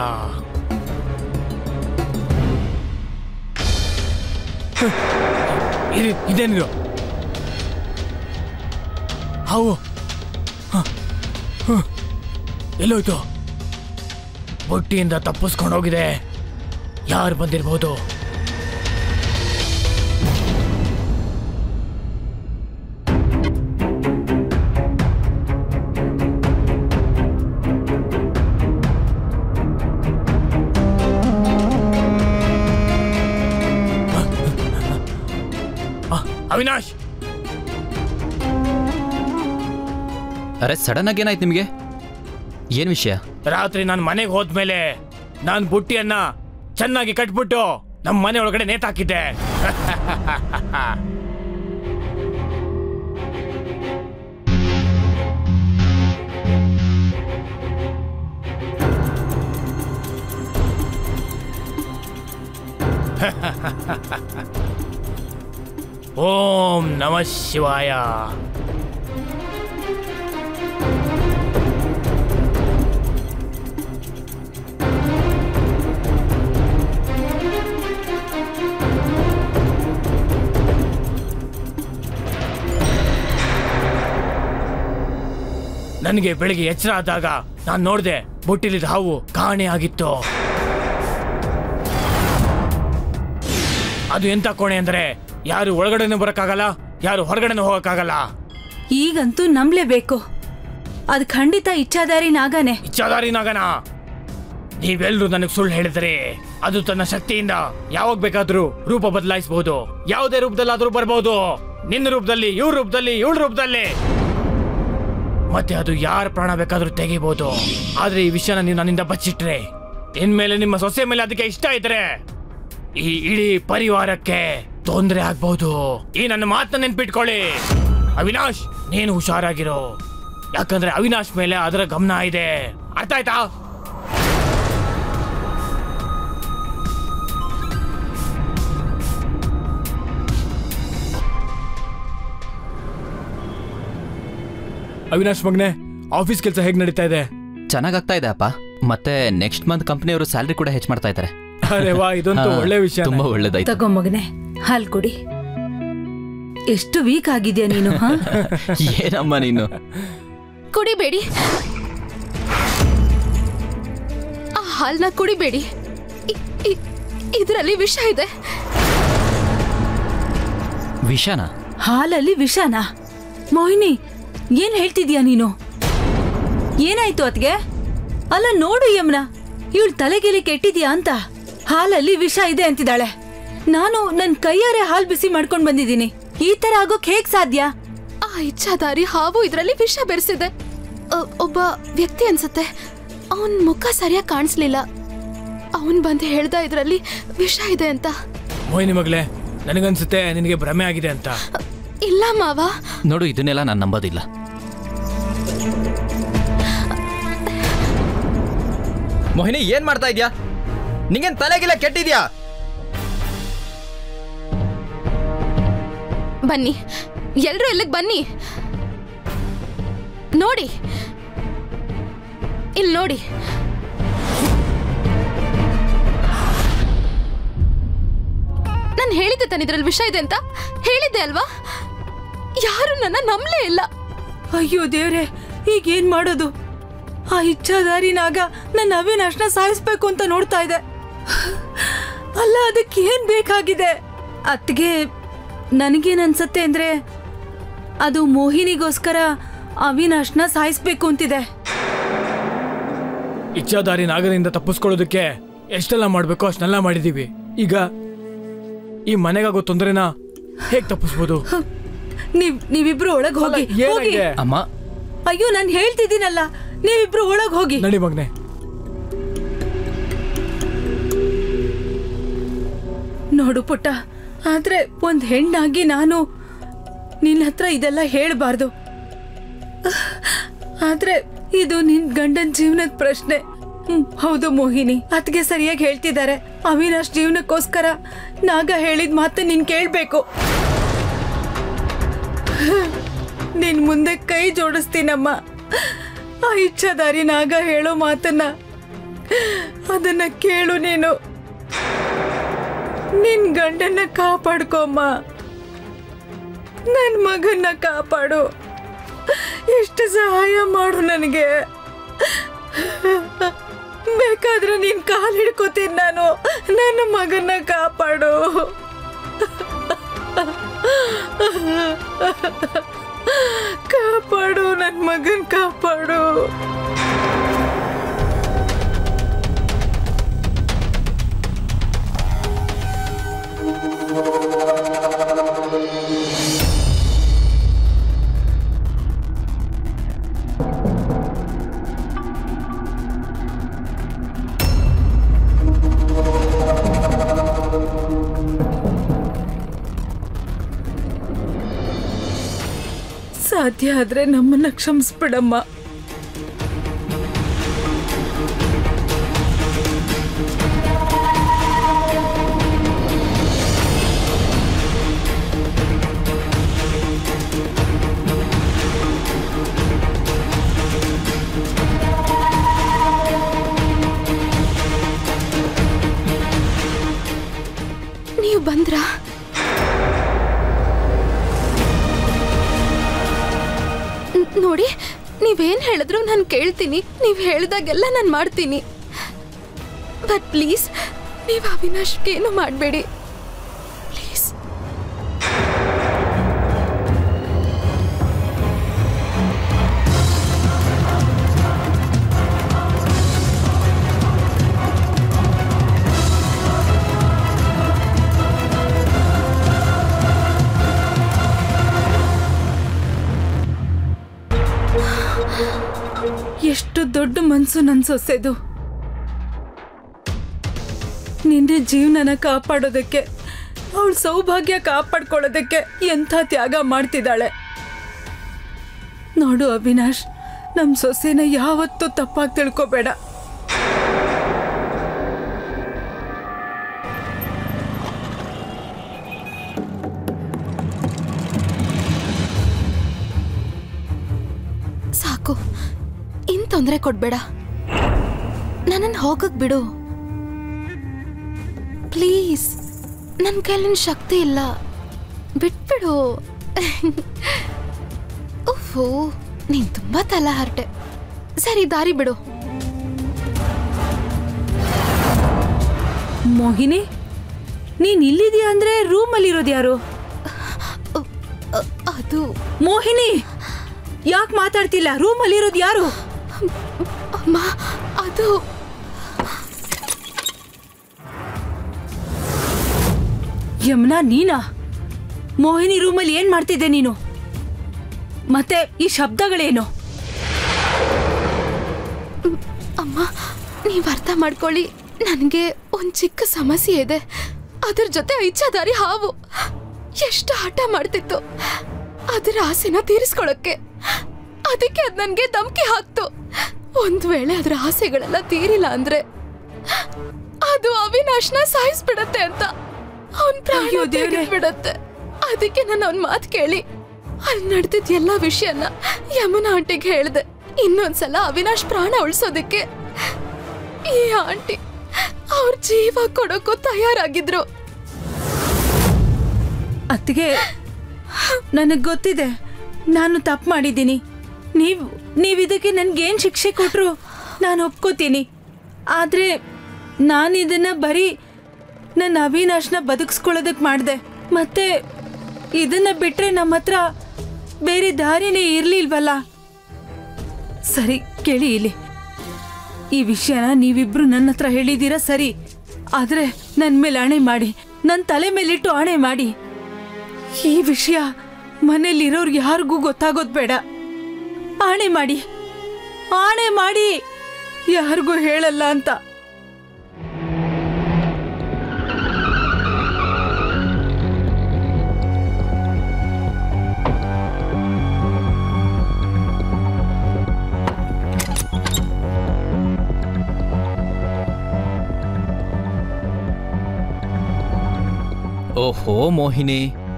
ಇದೇನಿದು? ಹಾವು ಎಲ್ಲೋಯ್ತು? ಬುಟ್ಟಿಯಿಂದ ತಪ್ಪಿಸ್ಕೊಂಡೋಗಿದೆ. ಯಾರು ಬಂದಿರಬಹುದು? ಅವಿನಾಶ್! ಅರೆ, ಸಡನ್ ಆಗಿ ಏನಾಯ್ತು ನಿಮಗೆ? ಏನ್ ವಿಷಯ? ರಾತ್ರಿ ನಾನು ಮನೆಗೆ ಹೋದ್ಮೇಲೆ ನಾನು ಬುಟ್ಟಿಯನ್ನ ಚೆನ್ನಾಗಿ ಕಟ್ಬಿಟ್ಟು ನಮ್ಮ ಮನೆ ಒಳಗಡೆ ನೇತಾಕಿದ್ದೆ. ಓಂ ನಮಃ ಶಿವಾಯ. ನನಗೆ ಬೆಳಿಗ್ಗೆ ಎಚ್ಚರ ಆದಾಗ ನಾನು ನೋಡಿದೆ, ಬುಟ್ಟಿಲಿದ್ದ ಹಾವು ಕಾಣೆ ಆಗಿತ್ತು. ಅದು ಎಂತ ಕೋಣೆ ಅಂದ್ರೆ ಯಾರು ಒಳಗಡೆನೂ ಬರಕ್ಕಾಗಲ್ಲ, ಯಾರು ಹೊರಗಡೆನೂ ಹೋಗಕ್ಕಾಗಲ್ಲ. ಈಗಂತೂ ನಂಬಲೇಬೇಕು, ಅದು ಖಂಡಿತ ಇಚ್ಛಾಧಾರಿ ನಾಗನೇ. ಇಚ್ಛಾಧಾರಿ ನಾಗನ? ನೀವೆಲ್ಲರೂ ನನಗೆ ಸುಳ್ಳು ಹೇಳಿದ್ರಿ. ಅದು ತನ್ನ ಶಕ್ತಿಯಿಂದ ಯಾವಾಗ ಬೇಕಾದ್ರೂ ರೂಪ ಬದಲಾಯಿಸಬಹುದು. ಯಾವುದೇ ರೂಪದಲ್ಲಾದ್ರೂ ಬರಬಹುದು. ನಿನ್ನ ರೂಪದಲ್ಲಿ, ಇವ್ರ ರೂಪದಲ್ಲಿ, ಇವಳ ರೂಪದಲ್ಲಿ. ಮತ್ತೆ ಅದು ಯಾರ ಪ್ರಾಣ ಬೇಕಾದ್ರೂ ತೆಗಿಬಹುದು. ಆದ್ರೆ ಈ ವಿಷಯನ ನೀವು ನನ್ನಿಂದ ಬಚ್ಚಿಟ್ರೆ, ಇನ್ಮೇಲೆ ನಿಮ್ಮ ಸೊಸೆ ಮೇಲೆ ಅದಕ್ಕೆ ಇಷ್ಟ ಇದ್ರೆ ಈ ಇಡೀ ಪರಿವಾರಕ್ಕೆ ತೊಂದರೆ ಆಗ್ಬಹುದು. ಈ ನನ್ನ ಮಾತನ್ನ ನೆನ್ಪಿಟ್ಕೊಳ್ಳಿ. ಅವಿನಾಶ್, ನೀನು ಹುಷಾರಾಗಿರೋ. ಯಾಕಂದ್ರೆ ಅವಿನಾಶ್ ಮೇಲೆ ಅದರ ಗಮನ ಇದೆ. ಅರ್ಥ ಆಯ್ತಾ? ಅವಿನಾಶ್ ಮಗನೆ, ಆಫೀಸ್ ಕೆಲಸ ಹೇಗೆ ನಡೀತಾ ಇದೆ? ಚೆನ್ನಾಗಾಗ್ತಾ ಇದೆ ಅಪ್ಪ. ಮತ್ತೆ ನೆಕ್ಸ್ಟ್ ಮಂತ್ ಕಂಪ್ನಿಯವರು ಸ್ಯಾಲ್ರಿ ಕೂಡ ಹೆಚ್ಚು ಮಾಡ್ತಾ ಇದ್ದಾರೆ. ಅರೆ ವಾ ಇದಂತೂ ಹಾ, ಒಳ್ಳೆ ವಿಷಯ. ತುಂಬಾ ಒಳ್ಳೇದಾಯ್ತು. ತಗೋ ಮಗನೆ, ಹಾಲ್ ಕುಡಿ. ಎಷ್ಟು ವೀಕ್ ಆಗಿದ್ಯಾ ನೀನು? ಹಾ ಏನಮ್ಮ ನೀನು? ಕುಡಿಬೇಡಿ, ಆ ಹಾಲ್ನ ಕುಡಿಬೇಡಿ. ಇದರಲ್ಲಿ ವಿಷ ಇದೆ. ವಿಷನಾ? ಹಾಲಲ್ಲಿ ವಿಷನಾ? ಮೋಹಿನಿ, ಏನ್ ಹೇಳ್ತಿದ್ಯಾ ನೀನು? ಏನಾಯ್ತು ಅತ್ಗೆ? ಅಲ್ಲ ನೋಡು ಯಮ್ನಾ, ಇವಳು ತಲೆಗೆಲಿ ಕೆಟ್ಟಿದ್ಯಾ ಅಂತ. ಹಾಲಲ್ಲಿ ವಿಷ ಇದೆ ಅಂತಿದ್ದಾಳೆ. ನಾನು ನನ್ ಕೈಯಾರೆ ಹಾಲ್ ಬಿಸಿ ಮಾಡ್ಕೊಂಡ್ ಬಂದಿದ್ದೀನಿ. ಈ ತರ ಆಗೋಕ್ ಹೇಗ್ ಸಾಧ್ಯ? ಆ ಇಚ್ಛಾದಾರಿ ಹಾವು ಇದರಲ್ಲಿ ವಿಷ ಬೆರೆಸಿದೆ. ಒಬ್ಬ ವ್ಯಕ್ತಿ ಅನ್ಸುತ್ತೆ, ಅವನ್ ಮುಖ ಸರಿಯಾಗಿ ಕಾಣಿಸ್ಲಿಲ್ಲ. ಅವನ್ ಬಂದು ಹೇಳ್ದ ಇದ್ರಲ್ಲಿ ವಿಷ ಇದೆ ಅಂತ. ಮೋಹಿನಿ ಮಗಳೇ, ನನಗನ್ಸುತ್ತೆ ನಿನಗೆ ಭ್ರಮೆ ಆಗಿದೆ ಅಂತ. ಇಲ್ಲ ಮಾವ. ನೋಡು, ಇದನ್ನೆಲ್ಲ ನಾನು ನಂಬೋದಿಲ್ಲ. ಮೋಹಿನಿ, ಏನ್ ಮಾಡ್ತಾ ಇದ್ಯಾ? ನಿಂಗೇನ್ ತಲೆಗಿಲ್ಲ ಕೆಟ್ಟಿದ್ಯಾ? ಬನ್ನಿ, ಎಲ್ರು ಇಲ್ಲಿಗೆ ಬನ್ನಿ. ನೋಡಿ, ಇಲ್ಲಿ ನೋಡಿ. ನಾನು ಹೇಳಿದ್ದೆ ತಾನೆ ಇದ್ರಲ್ಲಿ ವಿಷ ಇದೆ ಅಂತ. ಹೇಳಿದ್ದೆ ಅಲ್ವಾ? ಯಾರು ನನ್ನ ನಂಬಲೇ ಇಲ್ಲ. ಅಯ್ಯೋ ದೇವ್ರೆ, ಈಗ ಏನ್ ಮಾಡೋದು? ಆ ಇಚ್ಛಾದಾರಿ ನಾಗ ನನ್ನ ಅವಿನಾಶ್ನ ಸಾಯಿಸ್ಬೇಕು ಅಂತ ನೋಡ್ತಾ ಇದೆ. ಅಲ್ಲ, ಅದಕ್ಕೆ ಏನ್ ಬೇಕಾಗಿದೆ? ಅತ್ಗೆ, ನನಗೇನ್ ಅನ್ಸತ್ತೆ ಅಂದ್ರೆ ಅದು ಮೋಹಿನಿಗೋಸ್ಕರ ಅವಿನಾಶ್ನ ಸಾಯಿಸ್ಬೇಕು ಅಂತಿದೆ. ಇಚ್ಛಾದಾರಿ ನಾಗರಿಂದ ತಪ್ಪಿಸ್ಕೊಳ್ಳೋದಕ್ಕೆ ಎಷ್ಟೆಲ್ಲ ಮಾಡ್ಬೇಕೋ ಅಷ್ಟೆಲ್ಲ ಮಾಡಿದೀವಿ. ಈಗ ಈ ಮನೆಗಾಗೋ ತೊಂದರೆನ ಹೇಗ್ ತಪ್ಪಿಸ್ಬೋದು? ನೀವ್ ನೀವಿಬ್ರು ಒಳಗ್ ಹೋಗಿ ಹೋಗಿ. ಅಮ್ಮ, ಅಯ್ಯೋ, ನಾನ್ ಹೇಳ್ತಿದ್ದೀನಲ್ಲ, ನೀವಿಬ್ರು ಒಳಗ್ ಹೋಗಿ. ನಡಿ ಮಗ್ನೆ. ನೋಡು ಪುಟ್ಟ, ಆದ್ರೆ ಒಂದ್ ಹೆಣ್ಣಾಗಿ ನಾನು ನಿನ್ನ ಹತ್ರ ಇದೆಲ್ಲ ಹೇಳ್ಬಾರ್ದು. ಆದ್ರೆ ಇದು ನಿನ್ ಗಂಡನ್ ಜೀವನದ ಪ್ರಶ್ನೆ. ಹ್ಮ್, ಹೌದು ಮೋಹಿನಿ, ಅತ್ಗೆ ಸರಿಯಾಗಿ ಹೇಳ್ತಿದ್ದಾರೆ. ಅವಿನಾಶ್ ಜೀವನಕ್ಕೋಸ್ಕರ ನಾಗ ಹೇಳಿದ ಮಾತು ನೀನ್ ಕೇಳ್ಬೇಕು. ನಿನ್ ಮುಂದೆ ಕೈ ಜೋಡಿಸ್ತೀನಮ್ಮ. ಆ ಇಚ್ಛಾದಾರಿ ನಾಗ ಹೇಳೋ ಮಾತನ್ನ ಅದನ್ನ ಕೇಳು. ನೀನು ನಿನ್ ಗಂಡನ್ನ ಕಾಪಾಡ್ಕೊಮ್ಮ. ನನ್ ಮಗನ್ನ ಕಾಪಾಡು. ಎಷ್ಟು ಸಹಾಯ ಮಾಡು ನನಗೆ. ಬೇಕಾದ್ರೆ ನೀನ್ ಕಾಲ್ ಹಿಡ್ಕೋತೀನಿ ನಾನು. ನನ್ನ ಮಗನ್ನ ಕಾಪಾಡು. ಕಾಪಾಡು, ನನ್ ಮಗನ್ ಕಾಪಾಡು. ಸಾಧ್ಯ ಆದ್ರೆ ನಮ್ಮನ್ನ ಕ್ಷಮಿಸ್ಬಿಡಮ್ಮ. ನೀವು ಬಂದ್ರಾ? ನೋಡಿ, ನೀವೇನ್ ಹೇಳಿದ್ರು ನಾನು ಕೇಳ್ತೀನಿ. ನೀವ್ ಹೇಳಿದಾಗೆಲ್ಲ ನಾನು ಮಾಡ್ತೀನಿ. ಬಟ್ ಪ್ಲೀಸ್, ನೀವು ಅವಿನಾಶ್ಗೆ ಏನು ಮಾಡಬೇಡಿ ಪ್ಲೀಸ್. ಎಷ್ಟು ದೊಡ್ಡ ಮನ್ಸು ನನ್ ಸೊಸೆದು. ನಿನ್ನ ಜೀವನನ ಕಾಪಾಡೋದಕ್ಕೆ, ಅವಳ ಸೌಭಾಗ್ಯ ಕಾಪಾಡ್ಕೊಳ್ಳೋದಕ್ಕೆ ಎಂಥ ತ್ಯಾಗ ಮಾಡ್ತಿದ್ದಾಳೆ. ನೋಡು ಅವಿನಾಶ್, ನಮ್ ಸೊಸೆನ ಯಾವತ್ತೂ ತಪ್ಪಾಗಿ ತಿಳ್ಕೊಬೇಡ. ಸಾಕು, ಇನ್ ತೊಂದರೆ ಕೊಡ್ಬೇಡ. ನನ್ನನ್ನು ಹೋಗಕ್ ಬಿಡು. ಪ್ಲೀಸ್ ನನ್ನ ಕೈಲಿನ ಶಕ್ತಿ ಇಲ್ಲ, ಬಿಟ್ಬಿಡು. ಓಹೋ, ನೀನ್ ತುಂಬಾ ತಲೆ ಹರಟೆ. ಸರಿ, ದಾರಿ ಬಿಡು. ಮೋಹಿನಿ, ನೀನ್ ಇಲ್ಲಿದ್ಯಾ ಅಂದ್ರೆ ರೂಮಲ್ಲಿ ಇರೋದು ಯಾರು? ಅದು ಮೋಹಿನಿ, ಯಾಕೆ ಮಾತಾಡ್ತಿಲ್ಲ? ರೂಮಲ್ಲಿ ಇರೋದು ಯಾರು? ಅಮ್ಮ, ಅದು ಯಮುನಾ, ನೀನಾ? ಮೋಹಿನಿ ರೂಮಲ್ಲಿ ಏನ್ ಮಾಡ್ತಿದ್ದೆ ನೀನು? ಮತ್ತೆ ಈ ಶಬ್ದಗಳೇನು? ಅಮ್ಮ, ನೀವ್ ಅರ್ಥ ಮಾಡ್ಕೊಳ್ಳಿ. ನನಗೆ ಒಂದ್ ಚಿಕ್ಕ ಸಮಸ್ಯೆ ಇದೆ. ಅದ್ರ ಜೊತೆ ಇಚ್ಛಾದಾರಿ ಹಾವು ಎಷ್ಟು ಆಟ ಮಾಡ್ತಿತ್ತು, ಅದರ ಆಸೆನ ತೀರಿಸ್ಕೊಳಕ್ಕೆ. ಅದಕ್ಕೆ ಅದ್ ನನ್ಗೆ ಧಮ್ಕಿ ಹಾಕ್ತು. ಒಂದ್ ವೇಳೆ ಅದ್ರ ಆಸೆಗಳೆಲ್ಲ ತೀರಿಲ್ಲ ಅಂದ್ರೆ ಅದು ಅವಿನಾಶ್ನ ಸಾಯಿಸ್ಬಿಡತ್ತೆ ಅಂತ. ಅವನ್ ಪ್ರಾಣ ಬಿಡತ್ತೆ. ಅದಕ್ಕೆ ನಾನು ಅವನ್ ಮಾತು ಕೇಳಿ ಅಲ್ಲಿ ನಡೆದಿದ್ದ ಎಲ್ಲಾ ವಿಷಯನ ಯಮುನಾ ಆಂಟಿಗೆ ಹೇಳ್ದೆ. ಇನ್ನೊಂದ್ಸಲ ಅವಿನಾಶ್ ಪ್ರಾಣ ಉಳಿಸೋದಕ್ಕೆ ಈ ಆಂಟಿ ಅವ್ರ ಜೀವ ಕೊಡೋಕ್ಕೂ ತಯಾರಾಗಿದ್ರು. ಅತ್ತಿಗೆ, ನನಗ್ ಗೊತ್ತಿದೆ ನಾನು ತಪ್ಪು ಮಾಡಿದ್ದೀನಿ. ನೀವು ನೀವಿದಕ್ಕೆ ನನ್ಗೇನ್ ಶಿಕ್ಷೆ ಕೊಟ್ರು ನಾನು ಒಪ್ಕೋತೀನಿ. ಆದ್ರೆ ನಾನು ಇದನ್ನ ಬರೀ ನನ್ನ ಅವಿನಾಶ್ನ ಬದುಕಿಸ್ಕೊಳ್ಳೋದಕ್ಕೆ ಮಾಡಿದೆ. ಮತ್ತೆ ಇದನ್ನ ಬಿಟ್ರೆ ನಮ್ಮ ಹತ್ರ ಬೇರೆ ದಾರಿನೇ ಇರ್ಲಿಲ್ವಲ್ಲ. ಸರಿ, ಕೇಳಿ ಇಲ್ಲಿ. ಈ ವಿಷಯನ ನೀವಿಬ್ರು ನನ್ನ ಹತ್ರ ಹೇಳಿದ್ದೀರಾ ಸರಿ, ಆದ್ರೆ ನನ್ನ ಮೇಲೆ ಆಣೆ ಮಾಡಿ, ನನ್ನ ತಲೆ ಮೇಲಿಟ್ಟು ಆಣೆ ಮಾಡಿ, ಈ ವಿಷಯ ಮನೇಲಿರೋರು ಯಾರಿಗೂ ಗೊತ್ತಾಗೋದು ಬೇಡ. ಆಣೆ ಮಾಡಿ, ಆಣೆ ಮಾಡಿ, ಯಾರಿಗೂ ಹೇಳಲ್ಲ ಅಂತ. ಓಹೋ ಮೋಹಿನಿ,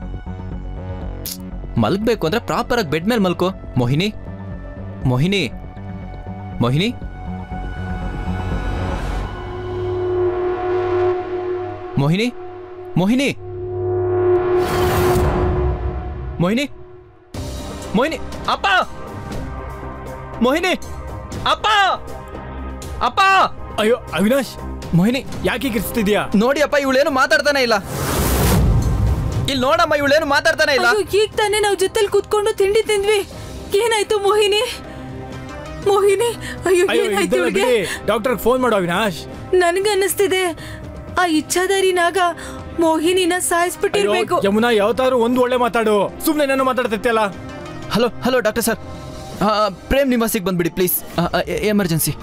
ಮಲ್ಗಬೇಕು ಅಂದ್ರೆ ಪ್ರಾಪರ್ ಆಗಿ ಬೆಡ್ ಮೇಲೆ ಮಲ್ಕೋ. ಮೋಹಿನಿ, ಮೋಹಿನಿ, ಮೋಹಿನಿ, ಮೋಹಿನಿ, ಮೋಹಿನಿ, ಮೋಹಿನಿ, ಮೋಹಿನಿ, ಅಪ್ಪ, ಮೋಹಿನಿ, ಅಪ್ಪ, ಅಪ್ಪ. ಅಯ್ಯೋ ಅವಿನಾಶ್, ಮೋಹಿನಿ, ಯಾಕೆ ಕಿರ್ಸ್ತಿದ್ಯಾ? ನೋಡಿ ಅಪ್ಪ, ಇವಳೇನು ಮಾತಾಡ್ತಾನೆ ಇಲ್ಲ. ಇಲ್ಲಿ ನೋಡಮ್ಮ, ಇವಳೇನು ಮಾತಾಡ್ತಾನೆ ಇಲ್ಲ. ಈಗ ತಾನೇ ನಾವು ಜೊತೆಲಿ ಕೂತ್ಕೊಂಡು ತಿಂಡಿ ತಿಂದ್ವಿ. ಏನಾಯ್ತು ಮೋಹಿನಿ? ಮೋಹಿನಿ, ಅಯ್ಯೋ ಏನಾಯ್ತು ಇವಳಿಗೆ? ಡಾಕ್ಟರ್ ಫೋನ್ ಮಾಡೋ ಅವಿನಾಶ್. ನನ್ಗನ್ನಿಸ್ತಿದೆ ಆ ಇಚ್ಛಾದಾರಿ ನಾಗ ಮೋಹಿನಿನ ಸಾಯಿಸ್ಬಿಟ್ಟಿರ್ಬೇಕು. ಯಮುನಾ, ಯಾವತ್ತಾದ್ರೂ ಒಂದು ಒಳ್ಳೆ ಮಾತಾಡು, ಸುಮ್ನೆ ನಾನು ಮಾತಾಡ್ತಿತ್ತಲ್ಲ. Hello hello doctor sir, Prem ನಿವಾಸಿಗೆ ಬಂದ್ಬಿಡಿ please, emergency.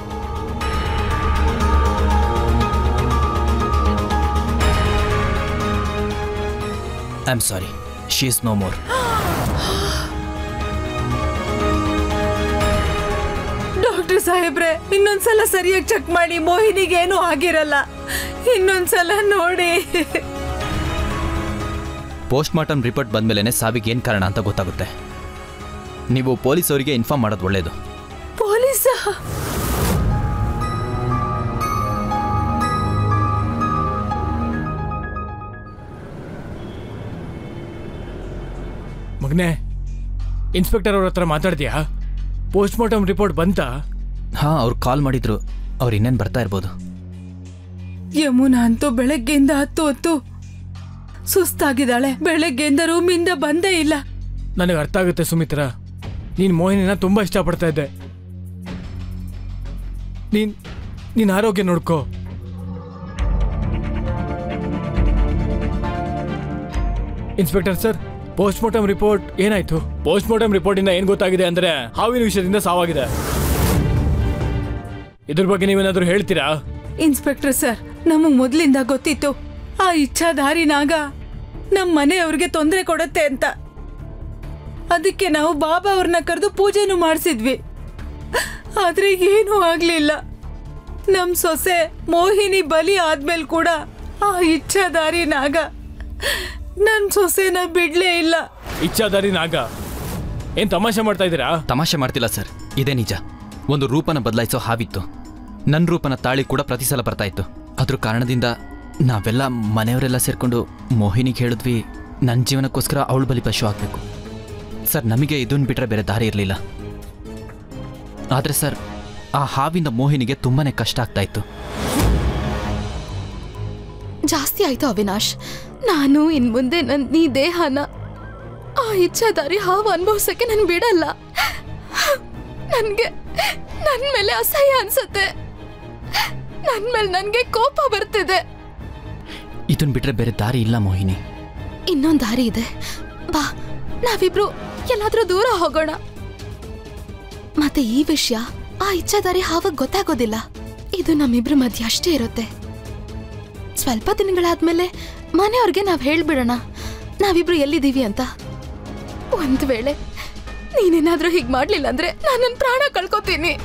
I am sorry, she is no more. Doctor ಸಾಹೇಬ್ರೆ, ಇನ್ನೊಂದ್ಸಲ ಸರಿಯಾಗಿ ಚೆಕ್ ಮಾಡಿ. ಮೋಹಿನಿಗೆ ಏನೂ ಆಗಿರಲ್ಲ, ಇನ್ನೊಂದ್ಸಲ ನೋಡಿ. ಪೋಸ್ಟ್ ಮಾರ್ಟಮ್ ರಿಪೋರ್ಟ್ ಬಂದ್ಮೇಲೆ ಸಾವಿಗೆ ಏನು ಕಾರಣ ಅಂತ ಗೊತ್ತಾಗುತ್ತೆ. ನೀವು ಪೊಲೀಸ್ ಅವರಿಗೆ ಇನ್ಫಾರ್ಮ್ ಮಾಡೋದು ಒಳ್ಳೇದು. ಪೊಲೀಸ? ಮಗನೇ, ಇನ್ಸ್ಪೆಕ್ಟರ್ ಅವ್ರ ಹತ್ರ ಮಾತಾಡ್ತೀಯಾ? ಪೋಸ್ಟ್ ಮಾರ್ಟಮ್ ರಿಪೋರ್ಟ್ ಬಂತಾ? ಹಾ, ಅವ್ರು ಕಾಲ್ ಮಾಡಿದ್ರು. ಅವ್ರು ಇನ್ನೇನು ಬರ್ತಾ ಇರ್ಬೋದು. ಯಮುನಾ ಅಂತೂ ಬೆಳಗ್ಗೆಯಿಂದ ಹತ್ತು ಹೊತ್ತು ಸುಸ್ತಾಗಿದ್ದಾಳೆ. ಬೆಳಗ್ಗೆಯಿಂದ ರೂಮಿಂದ ಬಂದೇ ಇಲ್ಲ. ನನಗೆ ಅರ್ಥ ಆಗುತ್ತೆ ಸುಮಿತ್ರಾ, ನೀನು ಮೋಹಿನಿನ ತುಂಬಾ ಇಷ್ಟಪಡ್ತಾ ಇದ್ದೆ. ನೀನ್ ನೀನ್ ಆರೋಗ್ಯ ನೋಡ್ಕೋ. Inspector sir, post mortem report ಏನಾಯ್ತು? ಪೋಸ್ಟ್ ಮಾರ್ಟಮ್ ರಿಪೋರ್ಟ್ ಇಂದ ಏನ್ ಗೊತ್ತಾಗಿದೆ ಅಂದ್ರೆ ಹಾವಿನ ವಿಷಯದಿಂದ ಸಾವಾಗಿದೆ. ಇದ್ರ ಬಗ್ಗೆ ನೀವೇನಾದ್ರೂ ಹೇಳ್ತೀರಾ? ಇನ್ಸ್ಪೆಕ್ಟರ್ ಸರ್, ನಮಗ್ ಮೊದ್ಲಿಂದ ಗೊತ್ತಿತ್ತು ಆ ಇಚ್ಛಾಧಾರಿ ನಾಗ ನಮ್ ಮನೆಯವ್ರಿಗೆ ತೊಂದರೆ ಕೊಡತ್ತೆ ಅಂತ. ಅದಕ್ಕೆ ನಾವು ಬಾಬಾ ಅವ್ರನ್ನ ಕರೆದು ಪೂಜೆನೂ ಮಾಡಿಸಿದ್ವಿ. ಆದ್ರೆ ಏನೂ ಆಗ್ಲಿಲ್ಲ. ನಮ್ ಸೊಸೆ ಮೋಹಿನಿ ಬಲಿ ಆದ್ಮೇಲೆ ಕೂಡ ಆ ಇಚ್ಛಾಧಾರಿ ನಾಗ ನನ್ ಸೊಸೆನ ಬಿಡ್ಲೇ ಇಲ್ಲ. ಇಚ್ಛಾಧಾರಿ ನಾಗ ಏನ್ ತಮಾಷೆ ಮಾಡ್ತಾ ಇದ್ದೀರಾ? ತಮಾಷೆ ಮಾಡ್ತಿಲ್ಲ ಸರ್, ಇದೇ ನಿಜ. ಒಂದು ರೂಪನ ಬದಲಾಯಿಸೋ ಹಾವಿತ್ತು. ನನ್ನ ರೂಪನ ತಾಳಿ ಕೂಡ ಪ್ರತಿ ಸಲ ಬರ್ತಾ ಇತ್ತು. ಅದ್ರ ಕಾರಣದಿಂದ ನಾವೆಲ್ಲ ಮನೆಯವರೆಲ್ಲ ಸೇರಿಕೊಂಡು ಮೋಹಿನಿಗೆ ಹೇಳಿದ್ವಿ ನನ್ನ ಜೀವನಕ್ಕೋಸ್ಕರ ಅವಳು ಬಲಿ ಪಶು ಆಗಬೇಕು. ಸರ್ ನಮಗೆ ಇದನ್ನು ಬಿಟ್ಟರೆ ಬೇರೆ ದಾರಿ ಇರಲಿಲ್ಲ. ಆದರೆ ಸರ್ ಆ ಹಾವಿಂದ ಮೋಹಿನಿಗೆ ತುಂಬಾ ಕಷ್ಟ ಆಗ್ತಾ ಇತ್ತು. ಜಾಸ್ತಿ ಆಯ್ತು ಅವಿನಾಶ್. ನಾನು ಇನ್ ಮುಂದೆ ನನ್ನ ಈ ದೇಹನ ಆ ಇಚ್ಛಾದಾರಿ ಹಾವು ಅನುಭವಿಸಕ್ಕೆ ನಾನು ಬಿಡಲ್ಲ. ನನ್ಗೆ ನನ್ ಮೇಲೆ ಅಸಹ್ಯ ಅನ್ಸುತ್ತೆ. ನನ್ ಮೇಲೆ ನನ್ಗೆ ಕೋಪ ಬರ್ತಿದೆ. ಇದನ್ ಬಿಟ್ರೆ ಬೇರೆ ದಾರಿ ಇಲ್ಲ ಮೋಹಿನಿ. ಇನ್ನೊಂದ್ ದಾರಿ ಇದೆ. ಬಾ, ನಾವಿಬ್ರು ಎಲ್ಲಾದ್ರೂ ದೂರ ಹೋಗೋಣ. ಮತ್ತೆ ಈ ವಿಷಯ ಆ ಇಚ್ಛಾದಾರಿ ಹಾವಾಗ ಗೊತ್ತಾಗೋದಿಲ್ಲ. ಇದು ನಮ್ಮಿಬ್ರ ಮಧ್ಯೆ ಅಷ್ಟೇ ಇರುತ್ತೆ. ಸ್ವಲ್ಪ ದಿನಗಳಾದ್ಮೇಲೆ ಮನೆಯವ್ರಿಗೆ ನಾವ್ ಹೇಳ್ಬಿಡೋಣ ನಾವಿಬ್ರು ಎಲ್ಲಿದ್ದೀವಿ ಅಂತ. ಒಂದ್ ವೇಳೆ ನೀನೇನಾದ್ರೂ ಹೀಗ್ ಮಾಡ್ಲಿಲ್ಲ ಅಂದ್ರೆ ನಾನು ನನ್ನ ಪ್ರಾಣ ಕಳ್ಕೊತೀನಿ.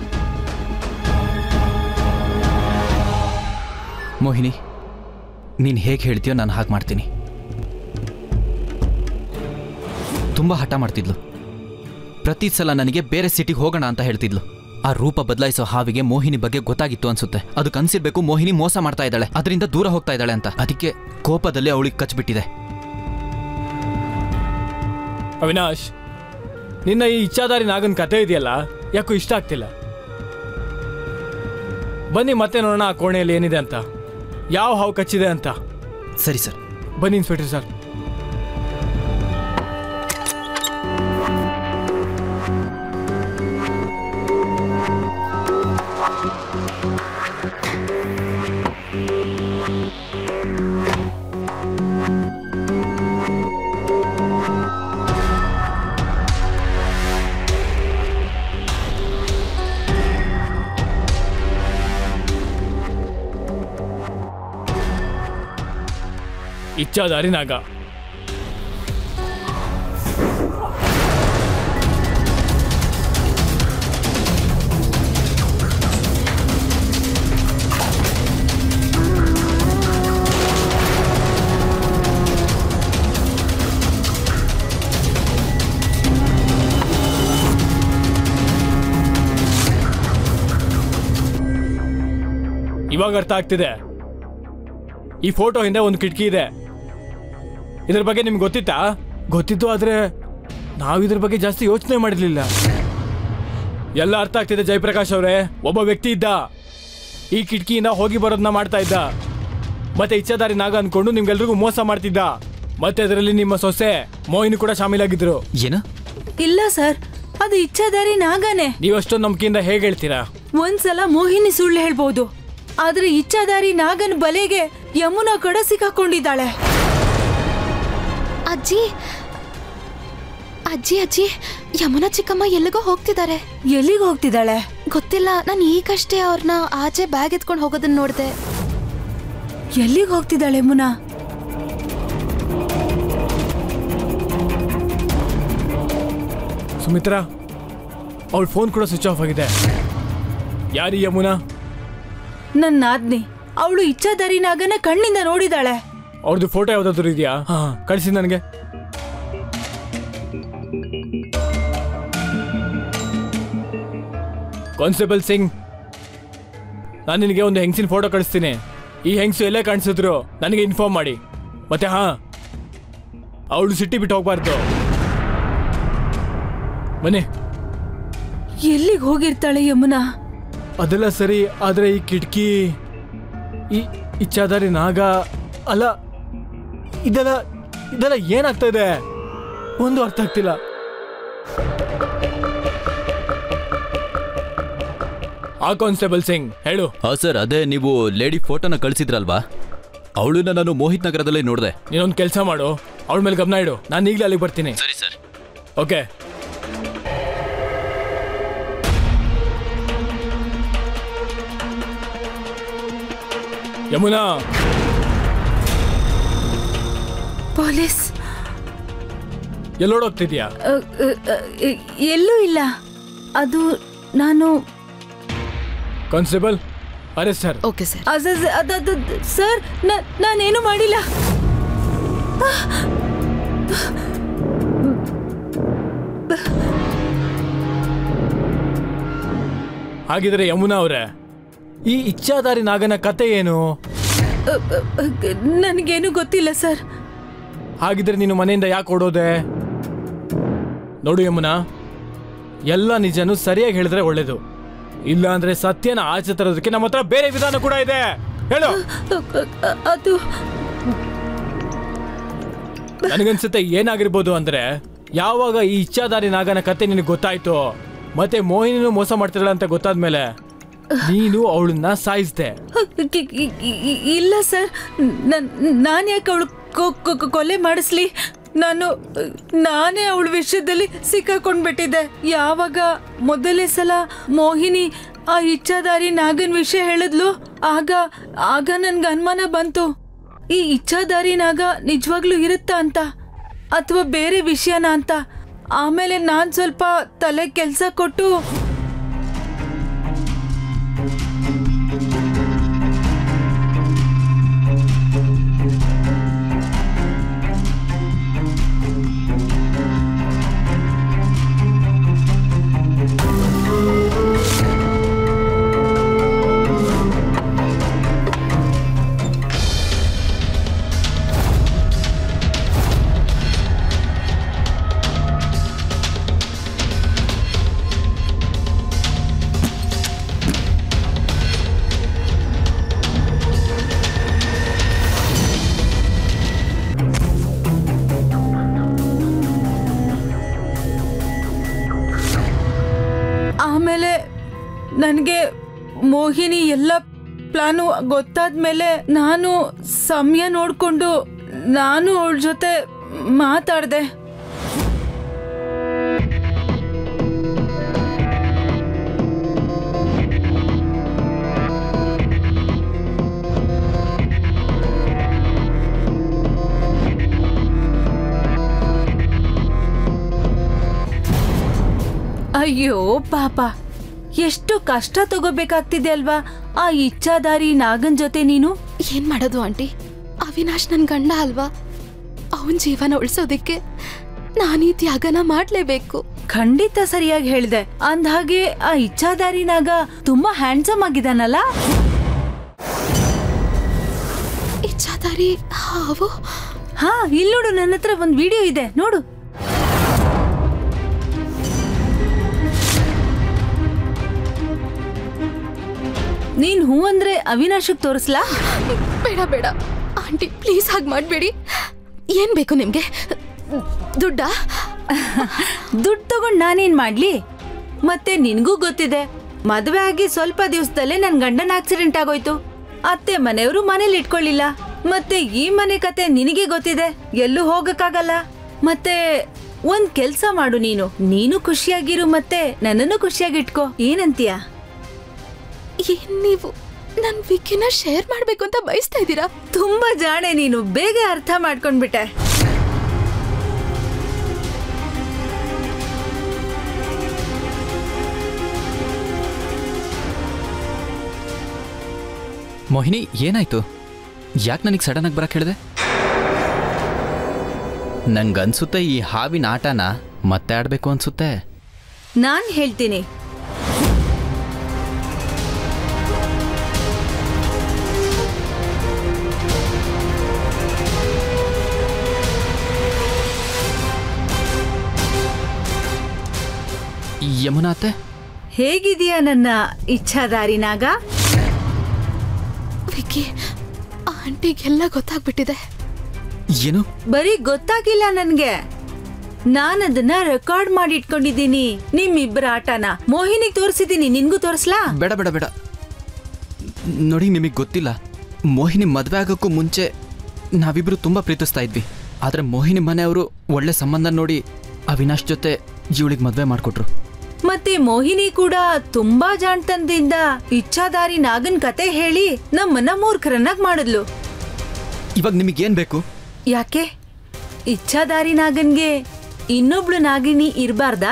ಮೋಹಿನಿ, ನೀನು ಹೇಗೆ ಹೇಳ್ತೀಯೋ ನಾನು ಹಾಗೆ ಮಾಡ್ತೀನಿ. ತುಂಬ ಹಠ ಮಾಡ್ತಿದ್ಲು. ಪ್ರತಿ ಸಲ ನನಗೆ ಬೇರೆ ಸಿಟಿಗೆ ಹೋಗೋಣ ಅಂತ ಹೇಳ್ತಿದ್ಲು. ಆ ರೂಪ ಬದಲಾಯಿಸೋ ಹಾವಿಗೆ ಮೋಹಿನಿ ಬಗ್ಗೆ ಗೊತ್ತಾಗಿತ್ತು ಅನ್ಸುತ್ತೆ. ಅದು ಕನ್ಸಿರ್ಬೇಕು ಮೋಹಿನಿ ಮೋಸ ಮಾಡ್ತಾ ಇದ್ದಾಳೆ, ಅದರಿಂದ ದೂರ ಹೋಗ್ತಾ ಇದ್ದಾಳೆ ಅಂತ. ಅದಕ್ಕೆ ಕೋಪದಲ್ಲಿ ಅವಳಿಗೆ ಕಚ್ಬಿಟ್ಟಿದೆ. ಅವಿನಾಶ್, ನಿನ್ನ ಈ ಇಚ್ಛಾದಾರಿ ನಾಗನ್ ಕತೆ ಇದೆಯಲ್ಲ, ಯಾಕೋ ಇಷ್ಟ ಆಗ್ತಿಲ್ಲ. ಬನ್ನಿ ಮತ್ತೆ ನೋಡೋಣ ಆ ಕೋಣೆಯಲ್ಲಿ ಏನಿದೆ ಅಂತ, ಯಾವ ಹಾವು ಕಚ್ಚಿದೆ ಅಂತ. ಸರಿ ಸರ್. ಬನ್ನಿ ಇನ್ಸ್ಪೆಕ್ಟರ್ ಸರ್. ಇಚ್ಛಾದಾರಿ ನಾಗ. ಇವಾಗ ಅರ್ಥ ಆಗ್ತಿದೆ. ಈ ಫೋಟೋ ಹಿಂದೆ ಒಂದು ಕಿಟಕಿ ಇದೆ. ಇದ್ರ ಬಗ್ಗೆ ನಿಮ್ಗೆ ಗೊತ್ತಿತ್ತಾ? ಗೊತ್ತಿತ್ತು, ಆದ್ರೆ ನಾವು ಇದ್ರ ಬಗ್ಗೆ ಜಾಸ್ತಿ ಯೋಚನೆ ಮಾಡಿರ್ಲಿಲ್ಲ. ಎಲ್ಲ ಅರ್ಥ ಆಗ್ತಿದೆ ಜಯಪ್ರಕಾಶ್ ಅವರೇ. ಒಬ್ಬ ವ್ಯಕ್ತಿ ಇದ್ದ, ಈ ಕಿಟಕಿಯಿಂದ ಹೋಗಿ ಬರೋದನ್ನ ಮಾಡ್ತಾ ಇದ್ದ. ಮತ್ತೆ ಇಚ್ಛಾದಾರಿ ನಾಗ ಅನ್ಕೊಂಡು ನಿಮ್ಗೆಲ್ರಿಗೂ ಮೋಸ ಮಾಡ್ತಿದ್ದ. ಮತ್ತೆ ಅದರಲ್ಲಿ ನಿಮ್ಮ ಸೊಸೆ ಮೋಹಿನಿ ಕೂಡ ಶಾಮೀಲಾಗಿದ್ರು. ಏನು? ಇಲ್ಲ ಸರ್, ಅದು ಇಚ್ಛಾದಾರಿ ನಾಗನೇ. ನೀವಷ್ಟೊಂದು ನಂಬಿಕೆಯಿಂದ ಹೇಗೆ ಹೇಳ್ತೀರಾ? ಒಂದ್ಸಲ ಮೋಹಿನಿ ಸುಳ್ಳು ಹೇಳ್ಬೋದು, ಆದ್ರೆ ಇಚ್ಛಾದಾರಿ ನಾಗನ ಬಲೆಗೆ ಯಮುನಾ ಕೂಡ ಸಿಕ್ಕಾಕೊಂಡಿದ್ದಾಳೆ. ಅಜ್ಜಿ ಅಜ್ಜಿ ಅಜ್ಜಿ ಯಮುನಾ ಚಿಕ್ಕಮ್ಮ ಎಲ್ಲಿಗೋ ಹೋಗ್ತಿದ್ದಾರೆ. ಎಲ್ಲಿಗೆ ಹೋಗ್ತಿದ್ದಾಳೆ ಗೊತ್ತಿಲ್ಲ. ನಾನು ಈಗಷ್ಟೇ ಅವ್ರನ್ನ ಆಚೆ ಬ್ಯಾಗ್ ಎತ್ಕೊಂಡು ಹೋಗೋದನ್ನ ನೋಡಿದೆ. ಎಲ್ಲಿಗೆ ಹೋಗ್ತಿದ್ದಾಳೆ ಯಮುನಾ? ಸುಮಿತ್ರಾ, ಅವಳ ಫೋನ್ ಕೂಡ ಸ್ವಿಚ್ ಆಫ್ ಆಗಿದೆ. ಯಾರಿ ಯಮುನಾ? ನನ್ನ ನಾದ್ನಿ. ಅವಳು ಇಚ್ಛಾದಾರಿ ನಾಗನ ಕಣ್ಣಿಂದ ನೋಡಿದಾಳೆ. ಅವ್ರದ್ದು ಫೋಟೋ ಯಾವ್ದಾದ್ರು ಇದೆಯಾ? ಹಾ, ಕಳಿಸಿ ನನಗೆ. ಕಾನ್ಸ್ಟೇಬಲ್ ಸಿಂಗ್, ನಾನು ನಿನಗೆ ಒಂದು ಹೆಂಗಸಿನ ಫೋಟೋ ಕಳಿಸ್ತೀನಿ. ಈ ಹೆಂಗಸು ಎಲ್ಲೇ ಕಾಣಿಸಿದ್ರು ನನಗೆ ಇನ್ಫಾರ್ಮ್ ಮಾಡಿ. ಮತ್ತೆ ಹಾ, ಅವಳು ಸಿಟಿ ಬಿಟ್ಟು ಹೋಗ್ಬಾರ್ದು. ಬನ್ನಿ. ಎಲ್ಲಿಗೆ ಹೋಗಿರ್ತಾಳೆ ಯಮುನಾ? ಅದೆಲ್ಲ ಸರಿ, ಆದ್ರೆ ಈ ಕಿಟಕಿ, ಈ ಇಚ್ಛಾದಾರಿ ನಾಗ, ಅಲ್ಲ ಇದೆಲ್ಲ ಇದೆಲ್ಲ ಏನಾಗ್ತಾ ಇದೆ? ಒಂದು ಅರ್ಥ ಆಗ್ತಿಲ್ಲ. ಆ ಕಾನ್ಸ್ಟೇಬಲ್ ಸಿಂಗ್ ಹೇಳು. ಹಾ ಸರ್, ಅದೇ ನೀವು ಲೇಡಿ ಫೋಟೋನ ಕಳಿಸಿದ್ರಲ್ವಾ, ಅವಳನ್ನ ನಾನು ಮೋಹಿತ್ ನಗರದಲ್ಲೇ ನೋಡಿದೆ. ನೀನೊಂದು ಕೆಲಸ ಮಾಡು, ಅವಳ ಮೇಲೆ ಗಮನ ಇಡು. ನಾನು ಈಗಲೇ ಅಲ್ಲಿಗೆ ಬರ್ತೀನಿ. ಸರಿ ಸರ್. ಓಕೆ. ಯಮುನಾ. ಪೊಲೀಸ್. ಎಲ್ಲೋಡೋಗ್ತಿದ್ಯಾ? ಎಲ್ಲೂ ಇಲ್ಲ. ಅದು ನಾನು ಕಾನ್ಸ್ಟೇಬಲ್ ಅರೆ ಸರ್. Okay sir. ಸರ್, ನಾನೇನು ಮಾಡಿಲ್ಲ. ಹಾಗಿದ್ರೆ ಯಮುನಾ ಅವರೇ, ಈ ಇಚ್ಛಾದಾರಿ ನಾಗನ ಕತೆ ಏನು? ನನಗೇನು ಗೊತ್ತಿಲ್ಲ ಸರ್. ಹಾಗಿದ್ರೆ ನೀನು ಮನೆಯಿಂದ ಯಾಕೆ ಓಡೋದೆ? ನೋಡು ಯಮುನಾ, ಎಲ್ಲ ನಿಜನೂ ಸರಿಯಾಗಿ ಹೇಳಿದ್ರೆ ಒಳ್ಳೇದು. ಇಲ್ಲ ಅಂದ್ರೆ ಸತ್ಯನ ಆಚೆ ತರೋದಕ್ಕೆ ನಮ್ಮ ಹತ್ರ ಬೇರೆ ವಿಧಾನ ಕೂಡ ಇದೆ. ಹೇಳು. ಅದು ನನಗನ್ಸುತ್ತೆ ಏನಾಗಿರ್ಬೋದು ಅಂದ್ರೆ, ಯಾವಾಗ ಈ ಇಚ್ಛಾಧಾರಿ ನಾಗನ ಕತೆ ನಿನಗೆ ಗೊತ್ತಾಯ್ತು ಮತ್ತೆ ಮೋಹಿನಿನೂ ಮೋಸ ಮಾಡ್ತಿರಲ್ಲ ಅಂತ ಗೊತ್ತಾದ್ಮೇಲೆ ನೀನು ಅವಳನ್ನ ಸಾಯಿಸ್ದೆ. ಇಲ್ಲ ಸರ್, ನಾನು ಯಾಕೆ ಅವಳು ಕೊಲೆ ಮಾಡಿಸ್ಲಿ? ನಾನು ನಾನೇ ಅವಳ ವಿಷಯದಲ್ಲಿ ಸಿಕ್ಕಾಕೊಂಡ್ಬಿಟ್ಟಿದ್ದೆ. ಯಾವಾಗ ಮೊದಲೇ ಸಲ ಮೋಹಿನಿ ಆ ಇಚ್ಛಾಧಾರಿ ನಾಗನ್ ವಿಷಯ ಹೇಳಿದ್ಲು, ಆಗ ಆಗ ನನ್ಗೆ ಅನುಮಾನ ಬಂತು, ಈ ಇಚ್ಛಾಧಾರಿ ನಾಗ ನಿಜವಾಗ್ಲೂ ಇರುತ್ತಾ ಅಂತ ಅಥವಾ ಬೇರೆ ವಿಷಯನ ಅಂತ. ಆಮೇಲೆ ನಾನು ಸ್ವಲ್ಪ ತಲೆ ಕೆಲಸ ಕೊಟ್ಟು ಆಮೇಲೆ ನನಗೆ ಮೋಹಿನಿ ಎಲ್ಲ ಪ್ಲಾನು ಗೊತ್ತಾದ್ಮೇಲೆ ನಾನು ಸಮಯ ನೋಡಿಕೊಂಡು ನಾನು ಅವಳ ಜೊತೆ ಮಾತಾಡಿದೆ. ಅಯ್ಯೋ ಪಾಪ, ಎಷ್ಟು ಕಷ್ಟ ತಗೋಬೇಕಾಗ್ತಿದೆ ಅಲ್ವಾ ಆ ಇಚ್ಛಾಧಾರಿ ನಾಗನ್ ಜೊತೆ ನೀನು. ಏನ್ ಮಾಡೋದು ಆಂಟಿ, ಅವಿನಾಶ್ ನನ್ ಗಂಡ ಅಲ್ವಾ, ಅವನ್ ಜೀವನ ಉಳಿಸೋದಿಕ್ಕೆ ನಾನೀ ತ್ಯಾಗನ ಮಾಡ್ಲೇಬೇಕು. ಖಂಡಿತ ಸರಿಯಾಗಿ ಹೇಳ್ದೆ. ಅಂದ್ಹಾಗೆ ಆ ಇಚ್ಛಾಧಾರಿ ನಾಗ ತುಂಬಾ ಹ್ಯಾಂಡ್ಸಮ್ ಆಗಿದಾನಲ್ಲ. ಇಚ್ಛಾಧಾರಿ ಹಾವು? ಹಾ, ಇಲ್ಲಿ ನೋಡು, ನನ್ನ ಹತ್ರ ಒಂದ್ ವಿಡಿಯೋ ಇದೆ, ನೋಡು. ನೀನ್ ಹೂ ಅಂದ್ರೆ ಅವಿನಾಶಕ್ ತೋರಿಸ್ಲಾ? ಬೇಡ ಬೇಡ ಆಂಟಿ, ಪ್ಲೀಸ್ ಹಾಗೆ ಮಾಡ್ಬೇಡಿ. ಏನ್ ಬೇಕು ನಿಮ್ಗೆ? ದುಡ್ಡ? ದುಡ್ಡು ತಗೊಂಡ್ ನಾನೇನ್ ಮಾಡ್ಲಿ? ಮತ್ತೆ ನಿನ್ಗೂ ಗೊತ್ತಿದೆ, ಮದ್ವೆ ಆಗಿ ಸ್ವಲ್ಪ ದಿವಸದಲ್ಲೇ ನನ್ ಗಂಡನ ಆಕ್ಸಿಡೆಂಟ್ ಆಗೋಯ್ತು. ಅತ್ತೆ ಮನೆಯವರು ಮನೇಲಿ ಇಟ್ಕೊಳ್ಳಿಲ್ಲ. ಮತ್ತೆ ಈ ಮನೆ ಕತೆ ನಿನಗೆ ಗೊತ್ತಿದೆ, ಎಲ್ಲೂ ಹೋಗಕ್ಕಾಗಲ್ಲ. ಮತ್ತೆ ಒಂದ್ ಕೆಲ್ಸ ಮಾಡು, ನೀನು ನೀನು ಖುಷಿಯಾಗಿರು, ಮತ್ತೆ ನನ್ನನ್ನು ಖುಷಿಯಾಗಿಟ್ಕೋ. ಏನಂತೀಯ? ಏನ್ ನೀವು ನನ್ ವಿಕಿನ ಶೇರ್ ಮಾಡ್ಬೇಕು ಅಂತ ಬಯಸ್ತಾ ಇದ್ದೀರಾ? ತುಂಬಾ ಜಾಣೆ ನೀನು, ಬೇಗ ಅರ್ಥ ಮಾಡ್ಕೊಂಡ್ಬಿಟ್ಟೆ. ಮೋಹಿನಿ, ಏನಾಯ್ತು? ಯಾಕೆ ನನಗೆ ಸಡನ್ ಆಗಿ ಬರಕ್ಕೆ ಹೇಳಿದೆ? ನಂಗನ್ಸುತ್ತೆ ಈ ಹಾವಿನ ಆಟನ ಮತ್ತೆ ಆಡ್ಬೇಕು ಅನ್ಸುತ್ತೆ. ನಾನ್ ಹೇಳ್ತೀನಿ. ಯಮುನಾ ಅತ್ತೆ, ಹೇಗಿದೆಯಾ ನನ್ನ ಇಚ್ಛಾಧಾರಿ ನಾಗ? ವಿಕಿ, ಆಂಟಿಗೆಲ್ಲ ಗೊತ್ತಾಗ್ಬಿಟ್ಟಿದೆ. ಏನು? ಬರೀ ಗೊತ್ತಾಗಿಲ್ಲ ನನ್ಗೆ, ನಾನದನ್ನ ರೆಕಾರ್ಡ್ ಮಾಡಿ ಇಟ್ಕೊಂಡಿದ್ದೀನಿ. ನಿಮ್ಮಿಬ್ಬರ ಆಟನ ಮೋಹಿನಿಗೆ ತೋರಿಸಿದ್ದೀನಿ, ನಿನ್ಗೂ ತೋರಿಸ್ಲಾ? ಬೇಡ ಬೇಡ ಬೇಡ. ನೋಡಿ, ನಿಮಗೆ ಗೊತ್ತಿಲ್ಲ, ಮೋಹಿನಿ ಮದುವೆ ಆಗೋಕ್ಕೂ ಮುಂಚೆ ನಾವಿಬ್ರು ತುಂಬಾ ಪ್ರೀತಿಸ್ತಾ ಇದ್ವಿ. ಆದ್ರೆ ಮೋಹಿನಿ ಮನೆಯವರು ಒಳ್ಳೆ ಸಂಬಂಧ ನೋಡಿ ಅವಿನಾಶ್ ಜೊತೆ ಇವಳಿಗೆ ಮದುವೆ ಮಾಡಿಕೊಟ್ರು. ಮತ್ತೆ ಮೋಹಿನಿ ಕೂಡ ತುಂಬಾ ಜಾಣ್ತನದಿಂದ ಇಚ್ಛಾಧಾರಿ ನಾಗನ್ ಕತೆ ಹೇಳಿ ನಮ್ಮನ್ನ ಮೂರ್ಖರನ್ನಾಗಿ ಮಾಡಿದ್ಲು. ಇವಾಗ ನಿಮಗೇನ್ ಬೇಕು? ಯಾಕೆ ಇಚ್ಛಾಧಾರಿ ನಾಗನ್ಗೆ ಇನ್ನೊಬ್ಳು ನಾಗಿನಿ ಇರಬಾರ್ದಾ?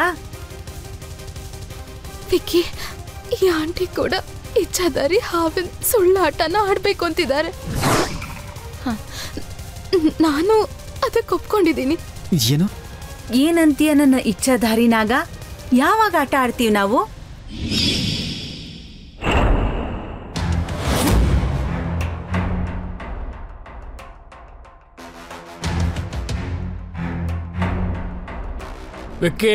ವಿಕಿ, ಈ ಆಂಟಿ ಕೂಡ ಇಚ್ಛಾಧಾರಿ ಹಾವಿನ ಸುಳ್ಳಾಟನ ಆಡ್ಬೇಕು ಅಂತಿದ್ದಾರೆ. ನಾನು ಅದಕ್ಕೆ ಒಪ್ಕೊಂಡಿದ್ದೀನಿ. ಏನು? ಏನಂತೀಯ ನನ್ನ ಇಚ್ಛಾಧಾರಿ ನಾಗ? ಯಾವಾಗ ಆಟ ಆಡ್ತೀವಿ ನಾವು? ವಿಕ್ಕಿ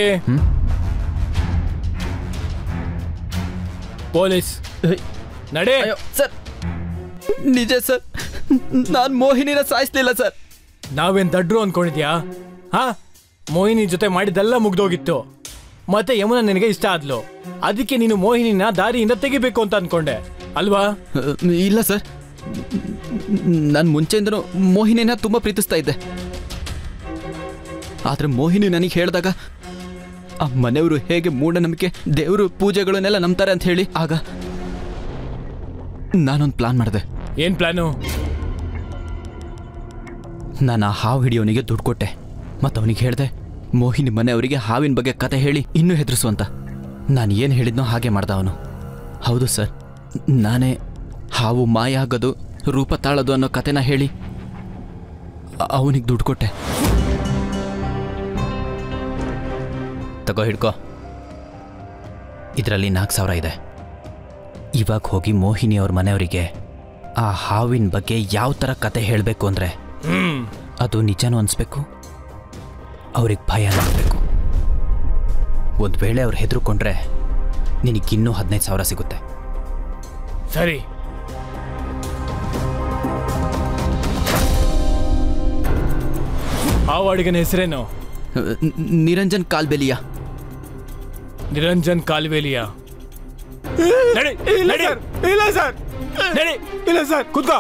ಪೊಲೀಸ್ ನಡೆ. ಸರ್ ನಿಜ ಸರ್, ನಾನು ಮೋಹಿನಿನ ಸಾಯಿಸ್ಲಿಲ್ಲ ಸರ್. ನಾವೇನ್ ದಡ್ರು ಅನ್ಕೊಂಡಿದ್ಯಾ? ಹಾ, ಮೋಹಿನಿ ಜೊತೆ ಮಾಡಿದ್ದೆಲ್ಲ ಮುಗ್ದೋಗಿತ್ತು. ಮತ್ತೆ ಯಮುನಾ ನಿನಗೆ ಇಷ್ಟ ಆದ್ಲು, ಅದಕ್ಕೆ ನೀನು ಮೋಹಿನಿನ ದಾರಿಯಿಂದ ತೆಗಿಬೇಕು ಅಂತ ಅನ್ಕೊಂಡೆ ಅಲ್ವಾ? ಇಲ್ಲ ಸರ್, ನಾನು ಮುಂಚೆಯಿಂದನೂ ಮೋಹಿನಿನ ತುಂಬ ಪ್ರೀತಿಸ್ತಾ ಇದ್ದೆ. ಆದರೆ ಮೋಹಿನಿ ನನಗೆ ಹೇಳಿದಾಗ ಆ ಮನೆಯವರು ಹೇಗೆ ಮೂಢನಂಬಿಕೆ ದೇವರು ಪೂಜೆಗಳನ್ನೆಲ್ಲ ನಂಬ್ತಾರೆ ಅಂತ ಹೇಳಿ ಆಗ ನಾನೊಂದು ಪ್ಲಾನ್ ಮಾಡಿದೆ. ಏನ್ ಪ್ಲಾನು? ನಾನು ಆ ಹಾವು ಹಿಡಿಯೋನಿಗೆ ದುಡ್ಡು ಕೊಟ್ಟೆ ಮತ್ತು ಅವನಿಗೆ ಹೇಳಿದೆ ಮೋಹಿನಿ ಮನೆಯವರಿಗೆ ಹಾವಿನ ಬಗ್ಗೆ ಕತೆ ಹೇಳಿ ಇನ್ನೂ ಹೆದರಿಸುವಂತ. ನಾನು ಏನು ಹೇಳಿದ್ನೋ ಹಾಗೆ ಮಾಡ್ದ ಅವನು. ಹೌದು ಸರ್, ನಾನೇ ಹಾವು ಮಾಯ ಆಗೋದು ರೂಪ ತಾಳೋದು ಅನ್ನೋ ಕತೆನ ಹೇಳಿ ಅವನಿಗೆ ದುಡ್ಡು ಕೊಟ್ಟೆ. ತಗೋ ಹಿಡ್ಕೋ, ಇದರಲ್ಲಿ ನಾಲ್ಕು ಸಾವಿರ ಇದೆ. ಇವಾಗ ಹೋಗಿ ಮೋಹಿನಿ ಅವ್ರ ಮನೆಯವರಿಗೆ ಆ ಹಾವಿನ ಬಗ್ಗೆ ಯಾವ ಥರ ಕತೆ ಹೇಳಬೇಕು ಅಂದರೆ ಅದು ನಿಜನೂ ಅನಿಸ್ಬೇಕು, ಅವ್ರಿಗೆ ಭಯ ಅನ್ನಬೇಕು. ಒಂದು ವೇಳೆ ಅವ್ರು ಹೆದರ್ಕೊಂಡ್ರೆ ನಿನಗಿನ್ನೂ ಹದಿನೈದು ಸಾವಿರ ಸಿಗುತ್ತೆ. ಸರಿ. ಹಾವು ಅಡಿಗನ ಹೆಸರೇನು? ನಿರಂಜನ್ ಕಾಲ್ಬೆಲಿಯಾ. ನಿರಂಜನ್ ಕಾಲ್ವೇಲಿಯಾ. ಇಲ್ಲ ಸರ್, ಇಲ್ಲ ಸರ್, ಕೂತ್ಕೋ.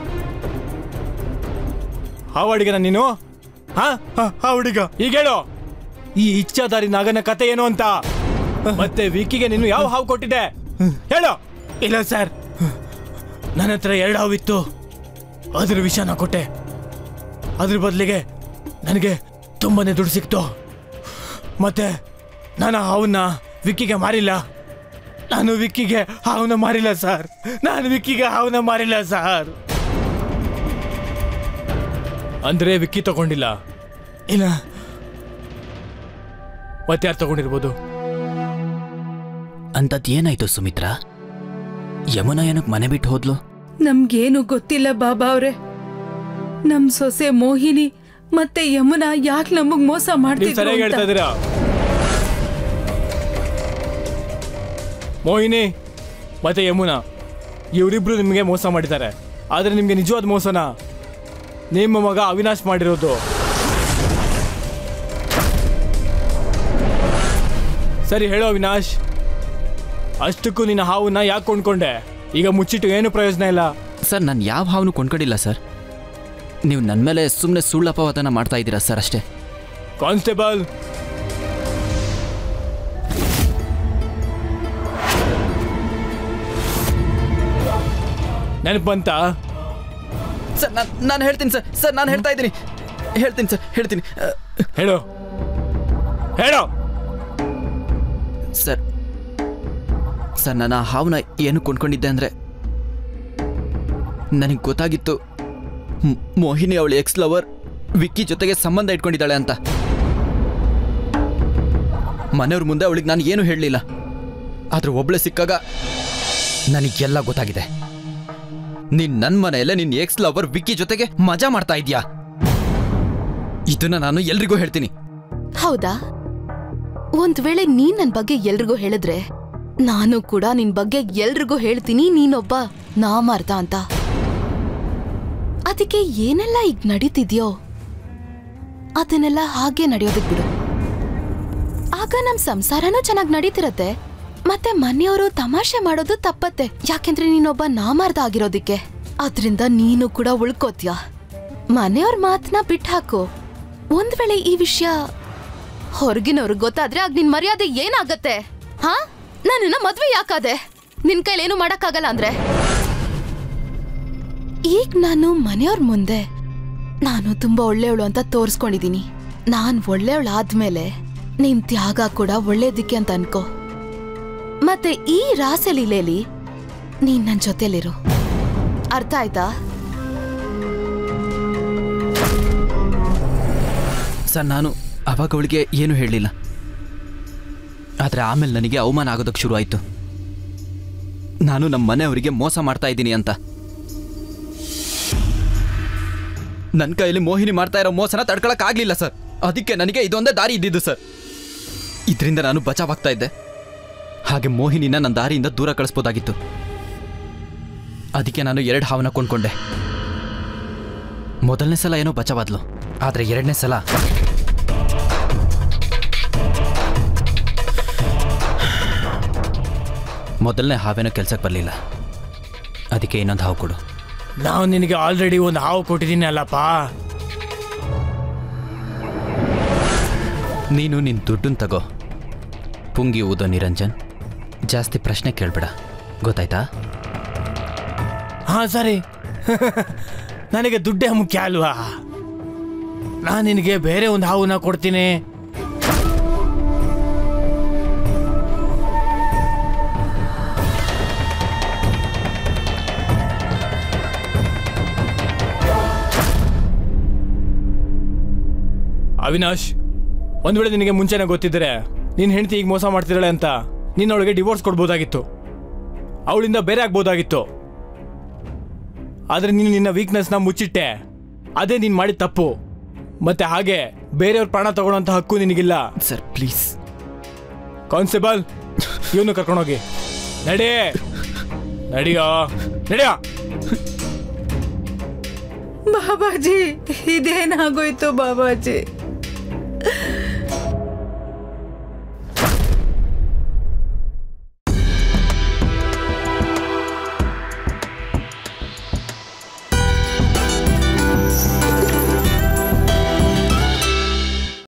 ಹಾವು ಅಡಿಗನ ನೀನು? ಹಾ, ಹುಡುಗ ಈಗ ಹೇಳು, ಈ ಇಚ್ಛಾದಾರಿ ನಾಗನ ಕತೆ ಏನು ಅಂತ. ಮತ್ತೆ ವಿಕ್ಕಿಗೆ ನೀನು ಯಾವ ಹಾವು ಕೊಟ್ಟಿದ್ದೆ ಹೇಳು. ಇಲ್ಲ ಸರ್, ನನ್ನ ಹತ್ರ ಎರಡು ಹಾವಿತ್ತು, ಅದ್ರ ವಿಷಯನ ಕೊಟ್ಟೆ. ಅದ್ರ ಬದಲಿಗೆ ನನಗೆ ತುಂಬಾನೇ ದುಡ್ಡು ಸಿಕ್ತು. ಮತ್ತೆ ನಾನು ಹಾವನ್ನ ವಿಕ್ಕಿಗೆ ಮಾರಿಲ್ಲ. ನಾನು ವಿಕ್ಕಿಗೆ ಹಾವನ್ನ ಮಾರಿಲ್ಲ ಸರ್, ನಾನು ವಿಕ್ಕಿಗೆ ಹಾವನ್ನ ಮಾರಿಲ್ಲ ಸರ್. ಅಂದ್ರೆ ವಿಕ್ಕಿ ತಗೊಂಡಿಲ್ಲ? ಇಲ್ಲ, ಮತ್ತಾರು ತಗೊಂಡಿರ್ಬೋದು. ಅಂಥದ್ದು ಏನಾಯ್ತು ಸುಮಿತ್ರಾ? ಯಮುನಾ ಏನಕ್ಕೆ ಮನೆ ಬಿಟ್ಟು ಹೋದ್ಲು? ನಮ್ಗೇನು ಗೊತ್ತಿಲ್ಲ ಬಾಬಾ ಅವ್ರೆ. ನಮ್ ಸೊಸೆ ಮೋಹಿನಿ ಮತ್ತೆ ಯಮುನಾ ಯಾಕೆ ನಮಗ್ ಮೋಸ ಮಾಡ್ತಿದ್ರು ಹೇಳ್ತಾ ಇದೀರಾ? ಮೋಹಿನಿ ಮತ್ತೆ ಯಮುನಾ ಇವರಿಬ್ರು ನಿಮಗೆ ಮೋಸ ಮಾಡಿದ್ದಾರೆ. ಆದ್ರೆ ನಿಮ್ಗೆ ನಿಜವಾದ ಮೋಸನ ನಿಮ್ಮ ಮಗ ಅವಿನಾಶ್ ಮಾಡಿರೋದು. ಸರಿ ಹೇಳೋ ಅವಿನಾಶ್, ಅಷ್ಟಕ್ಕೂ ನಿನ್ನ ಹಾವನ್ನ ಯಾಕೆ ಕೊಂಡ್ಕೊಂಡೆ? ಈಗ ಮುಚ್ಚಿಟ್ಟು ಏನು ಪ್ರಯೋಜನ ಇಲ್ಲ. ಸರ್, ನಾನು ಯಾವ ಹಾವನು ಕೊಂಡ್ಕೊಂಡಿಲ್ಲ ಸರ್. ನೀವು ನನ್ನ ಮೇಲೆ ಸುಮ್ಮನೆ ಸುಳ್ಳಪವಾದನ ಮಾಡ್ತಾ ಇದ್ದೀರಾ ಸರ್, ಅಷ್ಟೇ. ಕಾನ್ಸ್ಟೇಬಲ್, ನೆನಪು ಬಂತ? ಸರ್, ನಾನು ನಾನು ಹೇಳ್ತೀನಿ ಸರ್. ಸರ್, ನಾನು ಹೇಳ್ತಾ ಇದ್ದೀನಿ, ಹೇಳ್ತೀನಿ ಸರ್, ಹೇಳ್ತೀನಿ. ಹೇಳು ಹೇಳು ಸರ್. ಸರ್, ನಾನು ಆ ಹಾವನ್ನ ಏನು ಕೊಂಡ್ಕೊಂಡಿದ್ದೆ ಅಂದರೆ ನನಗೆ ಗೊತ್ತಾಗಿತ್ತು ಮೋಹಿನಿ ಅವಳು ಎಕ್ಸ್ ಲವರ್ ವಿಕ್ಕಿ ಜೊತೆಗೆ ಸಂಬಂಧ ಇಟ್ಕೊಂಡಿದ್ದಾಳೆ ಅಂತ. ಮನೆಯವ್ರ ಮುಂದೆ ಅವಳಿಗೆ ನಾನು ಏನು ಹೇಳಲಿಲ್ಲ. ಆದ್ರೆ ಒಬ್ಳೆ ಸಿಕ್ಕಾಗ ನನಗೆಲ್ಲ ಗೊತ್ತಾಗಿದೆ. ನೀನ್ ನನ್ನ ಮನೆಯಲ್ಲೇ ನಿನ್ನ ಎಕ್ಸ್ ಲವರ್ ವಿಕ್ಕಿ ಜೊತೆಗೆ ಮಜಾ ಮಾಡ್ತಾ ಇದೀಯಾ. ಇದನ್ನ ನಾನು ಎಲ್ರಿಗೂ ಹೇಳ್ತೀನಿ. ಹೌದಾ? ಒಂದ್ ವೇಳೆ ನೀನ್ ನನ್ ಬಗ್ಗೆ ಎಲ್ರಿಗೂ ಹೇಳಿದ್ರೆ ನಾನು ಕೂಡ ನಿನ್ ಬಗ್ಗೆ ಎಲ್ರಿಗೂ ಹೇಳ್ತೀನಿ ನೀನೊಬ್ಬ ನಾಮಾರ್ಥ ಅಂತ. ಅದಕ್ಕೆ ಏನೆಲ್ಲ ಈಗ ನಡೀತಿದ್ಯೋ ಅದನ್ನೆಲ್ಲ ಹಾಗೆ ನಡೆಯೋದಕ್ ಬಿಡು. ಆಗ ನಮ್ ಸಂಸಾರನೂ ಚೆನ್ನಾಗಿ ನಡೀತಿರತ್ತೆ. ಮತ್ತೆ ಮನೆಯವರು ತಮಾಷೆ ಮಾಡೋದು ತಪ್ಪತ್ತೆ, ಯಾಕೆಂದ್ರೆ ನೀನೊಬ್ಬ ನಾಮಾರ್ಥ ಆಗಿರೋದಿಕ್ಕೆ. ಅದ್ರಿಂದ ನೀನು ಕೂಡ ಉಳ್ಕೋತ್ಯ. ಮನೆಯವ್ರ ಮಾತನ್ನ ಬಿಟ್ಟು ಹಾಕು. ಒಂದ್ ವೇಳೆ ಈ ವಿಷಯ ಹೊರಗಿನವ್ರಿಗೆ ಗೊತ್ತಾದ್ರೆ ಆಗ ನಿನ್ ಮರ್ಯಾದೆ ಏನಾಗತ್ತೆ? ಹಾ, ನಾನಿನ್ನ ಮದ್ವೆ ಯಾಕಾದೆ? ನಿನ್ ಕೈಲೇನು ಮಾಡಕ್ಕಾಗಲ್ಲ ಅಂದ್ರೆ? ಈಗ ನಾನು ಮನೆಯವ್ರ ಮುಂದೆ ನಾನು ತುಂಬಾ ಒಳ್ಳೆಯವಳು ಅಂತ ತೋರ್ಸ್ಕೊಂಡಿದೀನಿ. ನಾನ್ ಒಳ್ಳೆಯವಳಾದ್ಮೇಲೆ ನಿನ್ ತ್ಯಾಗ ಕೂಡ ಒಳ್ಳೇದಿಕ್ಕೆ ಅಂತ ಅನ್ಕೋ. ಮತ್ತೆ ಈ ರಾಸಲೀಲೆಯಲ್ಲಿ ನೀನ್ ನನ್ ಜೊತೆಲಿರು. ಅರ್ಥ ಆಯ್ತಾ? ಸರ್, ನಾನು ಅವಾಗ ಅವಳಿಗೆ ಏನು ಹೇಳಲಿಲ್ಲ. ಆದರೆ ಆಮೇಲೆ ನನಗೆ ಅವಮಾನ ಆಗೋದಕ್ಕೆ ಶುರು ಆಯಿತು. ನಾನು ನಮ್ಮ ಮನೆಯವರಿಗೆ ಮೋಸ ಮಾಡ್ತಾ ಇದ್ದೀನಿ ಅಂತ. ನನ್ನ ಕೈಯಲ್ಲಿ ಮೋಹಿನಿ ಮಾಡ್ತಾ ಇರೋ ಮೋಸನ ತಡ್ಕೊಳಕ್ಕಾಗಲಿಲ್ಲ ಸರ್. ಅದಕ್ಕೆ ನನಗೆ ಇದೊಂದೇ ದಾರಿ ಇದ್ದಿದ್ದು ಸರ್. ಇದರಿಂದ ನಾನು ಬಚಾವಾಗ್ತಾ ಇದ್ದೆ. ಹಾಗೆ ಮೋಹಿನಿನ ನನ್ನ ದಾರಿಯಿಂದ ದೂರ ಕಳಿಸ್ಬೋದಾಗಿತ್ತು. ಅದಕ್ಕೆ ನಾನು ಎರಡು ಹಾವನ್ನ ಕೊಂಡ್ಕೊಂಡೆ. ಮೊದಲನೇ ಸಲ ಏನೋ ಬಚಾವಾದ್ಲು, ಆದರೆ ಎರಡನೇ ಸಲ ಮೊದಲನೇ ಹಾವೇನೋ ಕೆಲ್ಸಕ್ಕೆ ಬರಲಿಲ್ಲ. ಅದಕ್ಕೆ ಇನ್ನೊಂದು ಹಾವು ಕೊಡು. ನಾವು ನಿನಗೆ ಆಲ್ರೆಡಿ ಒಂದು ಹಾವು ಕೊಟ್ಟಿದ್ದೀನಿ ಅಲ್ಲಪ್ಪ. ನೀನು ನಿನ್ನ ದುಡ್ಡನ್ನು ತಗೋ. ಪುಂಗಿ ಊದೋ ನಿರಂಜನ್, ಜಾಸ್ತಿ ಪ್ರಶ್ನೆ ಕೇಳಬೇಡ, ಗೊತ್ತಾಯ್ತಾ? ಹಾಂ ಸರಿ. ನನಗೆ ದುಡ್ಡೇ ಮುಖ್ಯ ಅಲ್ವಾ? ನಾನು ನಿನಗೆ ಬೇರೆ ಒಂದು ಹಾವನ್ನ ಕೊಡ್ತೀನಿ. ಅವಿನಾಶ್, ಒಂದು ವೇಳೆ ನಿನಗೆ ಮುಂಚೆನೇ ಗೊತ್ತಿದ್ದರೆ ನಿನ್ನ ಹೆಂಡತಿ ಈಗ ಮೋಸ ಮಾಡ್ತಿದ್ದಾಳೆ ಅಂತ ನಿನ್ನ ಅವಳಿಗೆ ಡಿವೋರ್ಸ್ ಕೊಡ್ಬೋದಾಗಿತ್ತು, ಅವಳಿಂದ ಬೇರೆ ಆಗ್ಬೋದಾಗಿತ್ತು. ಆದರೆ ನೀನು ನಿನ್ನ ವೀಕ್ನೆಸ್ನ ಮುಚ್ಚಿಟ್ಟೆ. ಅದೇ ನೀನು ಮಾಡಿದ ತಪ್ಪು. ಮತ್ತೆ ಹಾಗೆ ಬೇರೆಯವ್ರ ಪ್ರಾಣ ತಗೊಳ್ಳೋಂಥ ಹಕ್ಕು ನಿನಗಿಲ್ಲ. Sir please. ಕಾನ್ಸ್ಟೇಬಲ್, ಇವನು ಕರ್ಕೊಂಡೋಗಿ. ನಡಿ ನಡಿಯೋ ನಡಿಯೋ. ಬಾಬಾಜಿ, ಇದೇನಾಗೋಯ್ತು ಬಾಬಾಜಿ?